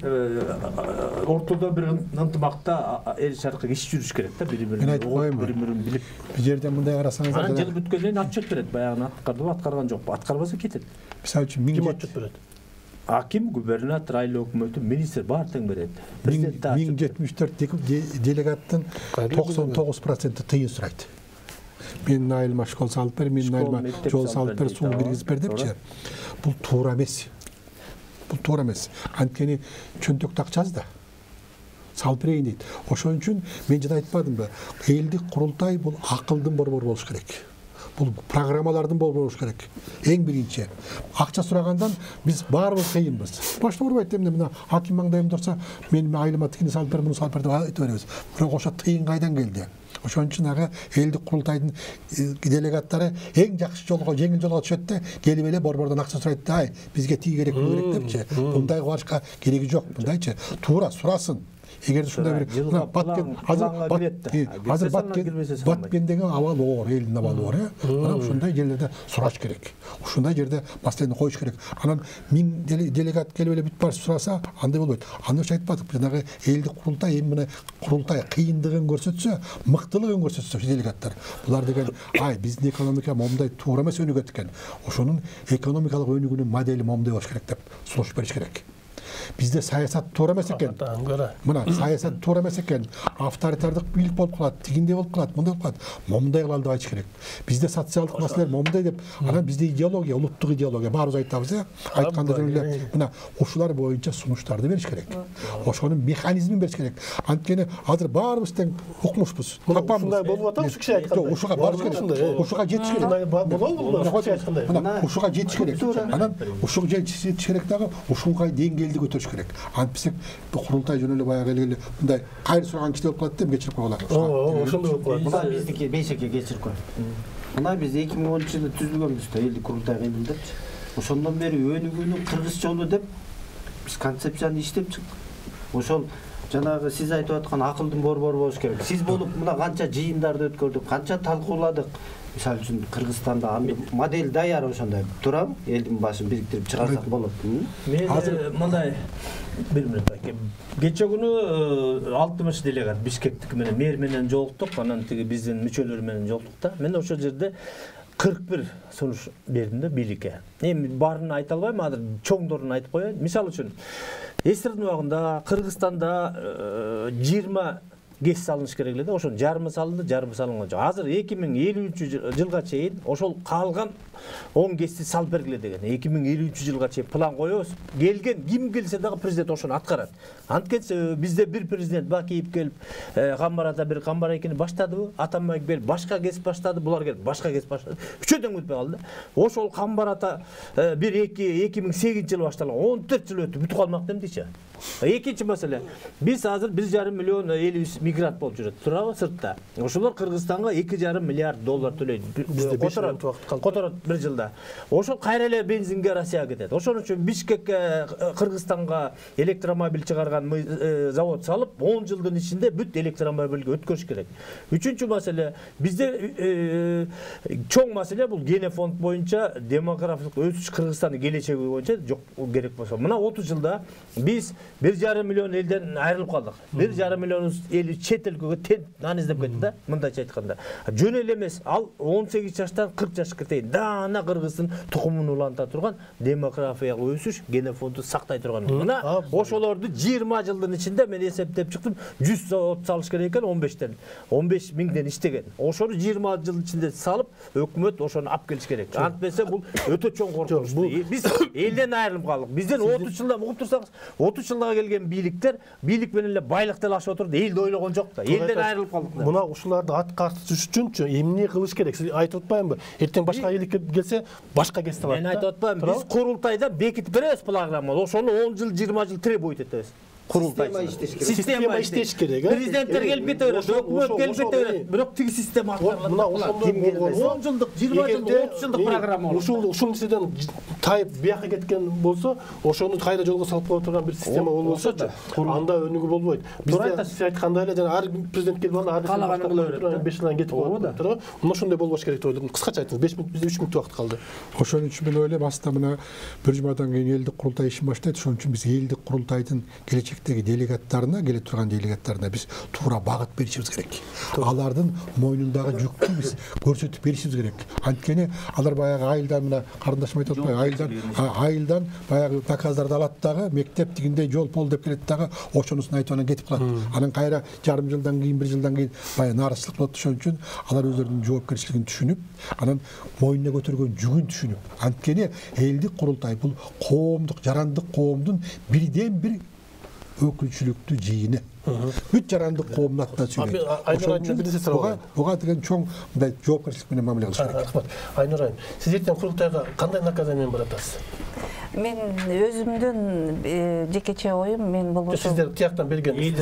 ортодо бир ынтымакта эл шаркы иш жүрүш керек да, бири-бирин бири-бирин билип. Бул жерде мындай карасаңыздар, анан жыл бүткөндөн кийин отчет берет, баягы аткардыбы, аткарган жокпу, аткарбаса кетет. Мисалы үчүн ким отчет берет? Аким, губернатор, айыл өкмөтү, министр баары тең берет. миң жетимиш төрт делегаттын токсон тогуз проценти тыйын сурайт. Менин айылыма школ салып бер, менин айылыма жол салып бер, суу киргизип бер депчи. Бул туура эмес. Бул туура эмес. Анткени чөнтөктү акчасы да. Салып берейин дейт. Ошон үчүн мен жада айтпадымбы? Элдик курултай бул акылдын борбору болуш керек. Бул программалардын борбору болуш керек. Эң биринчи. Акча сурагандан биз баарыбыз кыйынбыз. Башта урбайт эмне мына аким маңдайым турса, мен айылыма тигини салып бер, муну салып бер деп айта беребиз. Бирок ошо тыйын кайдан келди? Ошон үчүн ага элдик курултайдын делегаттары эң жакшы жолго, жеңил жолго түшөт да, келип эле борбордон акча сурайт да, ай, бизге тиги керек, бу керек депчи. Мындай кылышка кереги жок, мындайчы. Туура сурасын. Эгер ушундай бир баткен азыр азыр баткен баткен деген абал оор, элдин абалы оор, э. Мына ушундай жерлерде сураш керек. Ушундай жерде маселени коюш керек. Анан миң делегат келип эле бүт барып сураса, андай болбойт. Аны үчүн айтпадык, жанагы элдик курултай эми мына курултай кыйындыгын көрсөтсө, мыктылыгын көрсөтсө делегаттар. Булар деген, ай, биздин экономика момундай туура эмес өнүгөт экен. Ошонун экономикалык өнүгүүнүн модели момундай болуш керек деп сунуш бериш керек. Bizde саясат туура эмес экен. Мына саясат туура эмес экен. Авторитардык бийлик болуп калат, тигиндей болуп калат, мындай болуп калат. Момундай кылалы деп айтыш керек. Bizde социалдык маселелер момундай деп, анан bizde идеология, улуттук идеология баарыбыз айтабыз э. Айтканда эле мына ушулар боюнча сунуштарды бериш керек. Ошонун механизмин бериш керек. Анткени азыр баарыбыз тең укмушпуз. Ушундай болуп атат, ушуга айтканда. Ушуга барыш керек. Ушуга жетиш керек. Мына ушуга жетиш керек. Анан ушуга жетиш керек дагы ушундай деңгээлди көтөрүш керек. Антписек курултай жөн эле баягы эле мындай кайыр сураган киши болуп калат деп кечирип койгула. Ошондой болуп калат. Мына биздики бейшекке кечирип коет. Мына биз эки миң онунчу жылы түзүлгөнбүз да, элдик курултай кыймылдапчы. Ошондон бери өнүгүүнүн кыргыз жолу деп биз концепцияны иштеп чыктык. Ошол жанагы сиз айтып аткан акылдын борбору болуш керек. Сиз болуп мына канча жыйындарды өткөрдүк, канча талкууладык. Мисалы үчүн Кыргызстанда модель даяр ошондой турам, элдин башын бириктирип чыгарсак болот. Мен мындай бир мүнөт аке. Кече күнү алтымыш делегат Бишкектики менен мэр менен жолуктук, анан тиги биздин мүчөлөр менен жолуктук да. Мен ошол жерде кырк бир сунуш бердим да бийликке. Эми баарын айта албайм, азыр чоңдорун айтып коеюн. Мисалы үчүн эстердин убагында Кыргызстанда жыйырма гес салыныш керек эле да, ошонун жарымы салынды, жарымы салынган жок. Азыр эки миң элүүнчү жылга чейин ошол калган он гести салып бергиле деген. эки миң элүүнчү жылга чейин план коебуз. Келген ким келсе дагы президент ошону аткарат. Анткени бизде бир президент Бакиев келип, Камбарата бир Камбара экини баштадыбы, Атамбаев келип башка гес баштады, булар келип башка гес баштады. Үчөөдөн өтпөй калды. Ошол Камбарата бир эки миң сегизинчи жылы башталган, он төрт жыл өтүп бүтүп калмак демдичи. Экинчи маселе, биз азыр бир жарым миллион элүү мигрант болуп жүрөт, турабы сыртта. Ошолор Кыргызстанга эки жарым миллиард доллар төлөйт. Бизде которот, которот бир жылда. Ошол кайра эле бензинге Россияга кетет. Ошон үчүн Бишкекке, Кыргызстанга электромобиль чыгарган завод салып, он жылдын ичинде бүт электромобилге өткөрүш керек. Үчүнчү маселе, бизде чоң маселе бул генофонд боюнча демографик өсүш Кыргызстандын келечеги боюнча жок керек болсо. Мына отуз жылда биз бир жарым миллион элден айрылып калдык. бир жарым миллион эл чет элге тен нан издеп кетти да, мындайча айтканда. Жөн эле эмес, ал он сегиз жаштан кырк жашка чейин даана Кыргыздын тукумун уланта турган демографиялык өсүш, генофонду сактай турган. Мына ошолорду жыйырма жылдын ичинде мен эсептеп чыктым, жүз завод салыш керек экен, он бештен, он беш миңден иштеген. Ошону жыйырма жыл ичинде салып, өкмөт ошону алып келиш керек. Антпесе бул өтө чоң коркунуч. Биз элден айрылып калдык. Бизден отуз жылда угуп турсаңыз, отуз жылга келген бийликтер бийлик менен эле байлыкты алып отурду, элди ойлогон жок да. Элден айрылып калдык. Мына ушуларды аткартыш үчүнчү эмне кылыш керек? Сиз айтып атпаймынбы? Эртең башка эликке келсе, башка кесип алат. Мен айтып атпайм, биз курултайда бекитип беребиз программа. Ошону он жыл, жыйырма жыл требует этебиз. Курултай система иштеш керек. Президенттер келип кете берет, өкмөт келип кете берет. Бирок тиги система аткарылат. Мына ошондой болгон он жылдык, жыйырма жылдык, отуз жылдык программа болот. Ушул ушул нерседен тайып бияка кеткен болсо, ошону кайра жолго салып кое турган бир система болсочу, анда өнүгүү болбойт. Бизде сиз айткандай эле жана ар президент келип алып, ар каалаганын кыла берет. беш жылдан кетип калат. Туура? Мына ошондой болбош керек деп ойлодум. Кыскача айтыңыз, беш мүнөт, бизде үч мүнөт убакыт калды. Ошон үчүн мен ойлойм, аста мына бир жумадан кийин элдик курултай ишин баштайт. Ошон үчүн биз элдик курултайдын келечектеги делегаттарына, келе турган делегаттарына биз туура багыт беришибиз керек. Алардын мойнундагы жүктү биз көрсөтүп беришибиз керек. Анткени алар баягы айылдан мына карындашым айтып атпайбы, айылдан айылдан баягы наказдарды алат дагы, мектеп тигиндей жол пол деп келет дагы, ошонусун айтып анан кетип калат. Анан кайра жарым жылдан кийин, бир жылдан кийин баягы нааразычылык болот. Ошон үчүн алар өздөрүнүн жоопкерчилигин түшүнүп, анан мойнуна көтөргөн жүгүн түшүнүп. Анткени элдик курултай бул коомдук, жарандык коомдун бирден бир өкүлчүлүктүү жыйыны. Бүт жарандык коомдун атынан сүйлөйт. Айнур айым, бир нерсе сурап буга деген чоң мындай жоопкерчилик менен мамиле кылыш керек. Рахмат. Айнур айым, сиз эртең курултайга кандай наказание менен баратасыз? Мен өзүмдүн жекече оюм, мен болбосо сиздер тияктан берген эл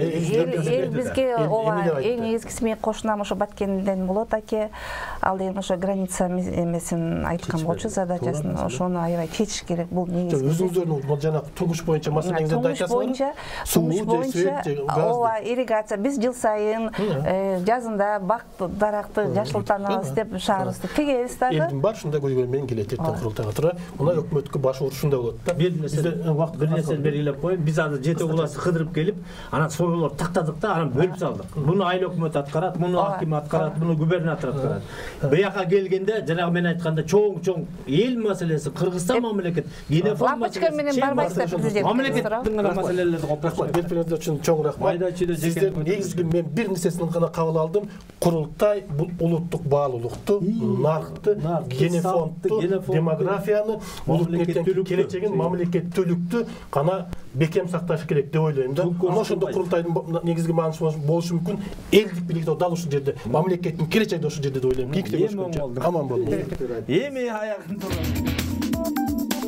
бизге ооба эң негизгиси мен кошунам ошо Баткенден болот аке. Ал деген ошо граница эмесин айткан болчу, задачасын ошону аябай чечиш керек. Бул негизги. Өзүңүздөрдүн жана турмуш боюнча маселеңизди айтасызбы? Турмуш боюнча ооба ирригация. Биз жыл сайын жазында бак даракты жашылтанабыз деп шаарыбызды тегебиз дагы. Элдин бар ушундай көйгөй менен келет эртең курултайга, туура? Мына өкмөткө баш ушундай болот да. Бир нерсе убакыт бир нерсени белгилеп коюп, биз азыр жети классы кыдырып келип, анан союларды тактадык да, анан бөлүп салдык. Буну айыл өкмөтү аткарат, муну аким аткарат, буну губернатор аткарат. Бияка келгенде, жанагы мен айтканда чоң-чоң эл маселеси, Кыргызстан мамлекет, Генефон маселеси, мамлекеттин гана маселелерди копкош. Берпеңиздер үчүн чоң рахмат. Сиздердин негизги мен бир нерсесин гана кабыл алдым. Курултай бул улуттук баалуулукту, наркты, генофондту, демографияны, улуттун келечегин, мамлекеттүүлүктү гана бекем сакташ керек деп ойлойм да. Ana ошондо курултайдын негизги мааниси болушу мүмкүн. Элдик бийликти дал ушул жерде, мамлекеттин келечеги ушул жерде деп ойлойм. Аман болуңуз. Эми аягын турат.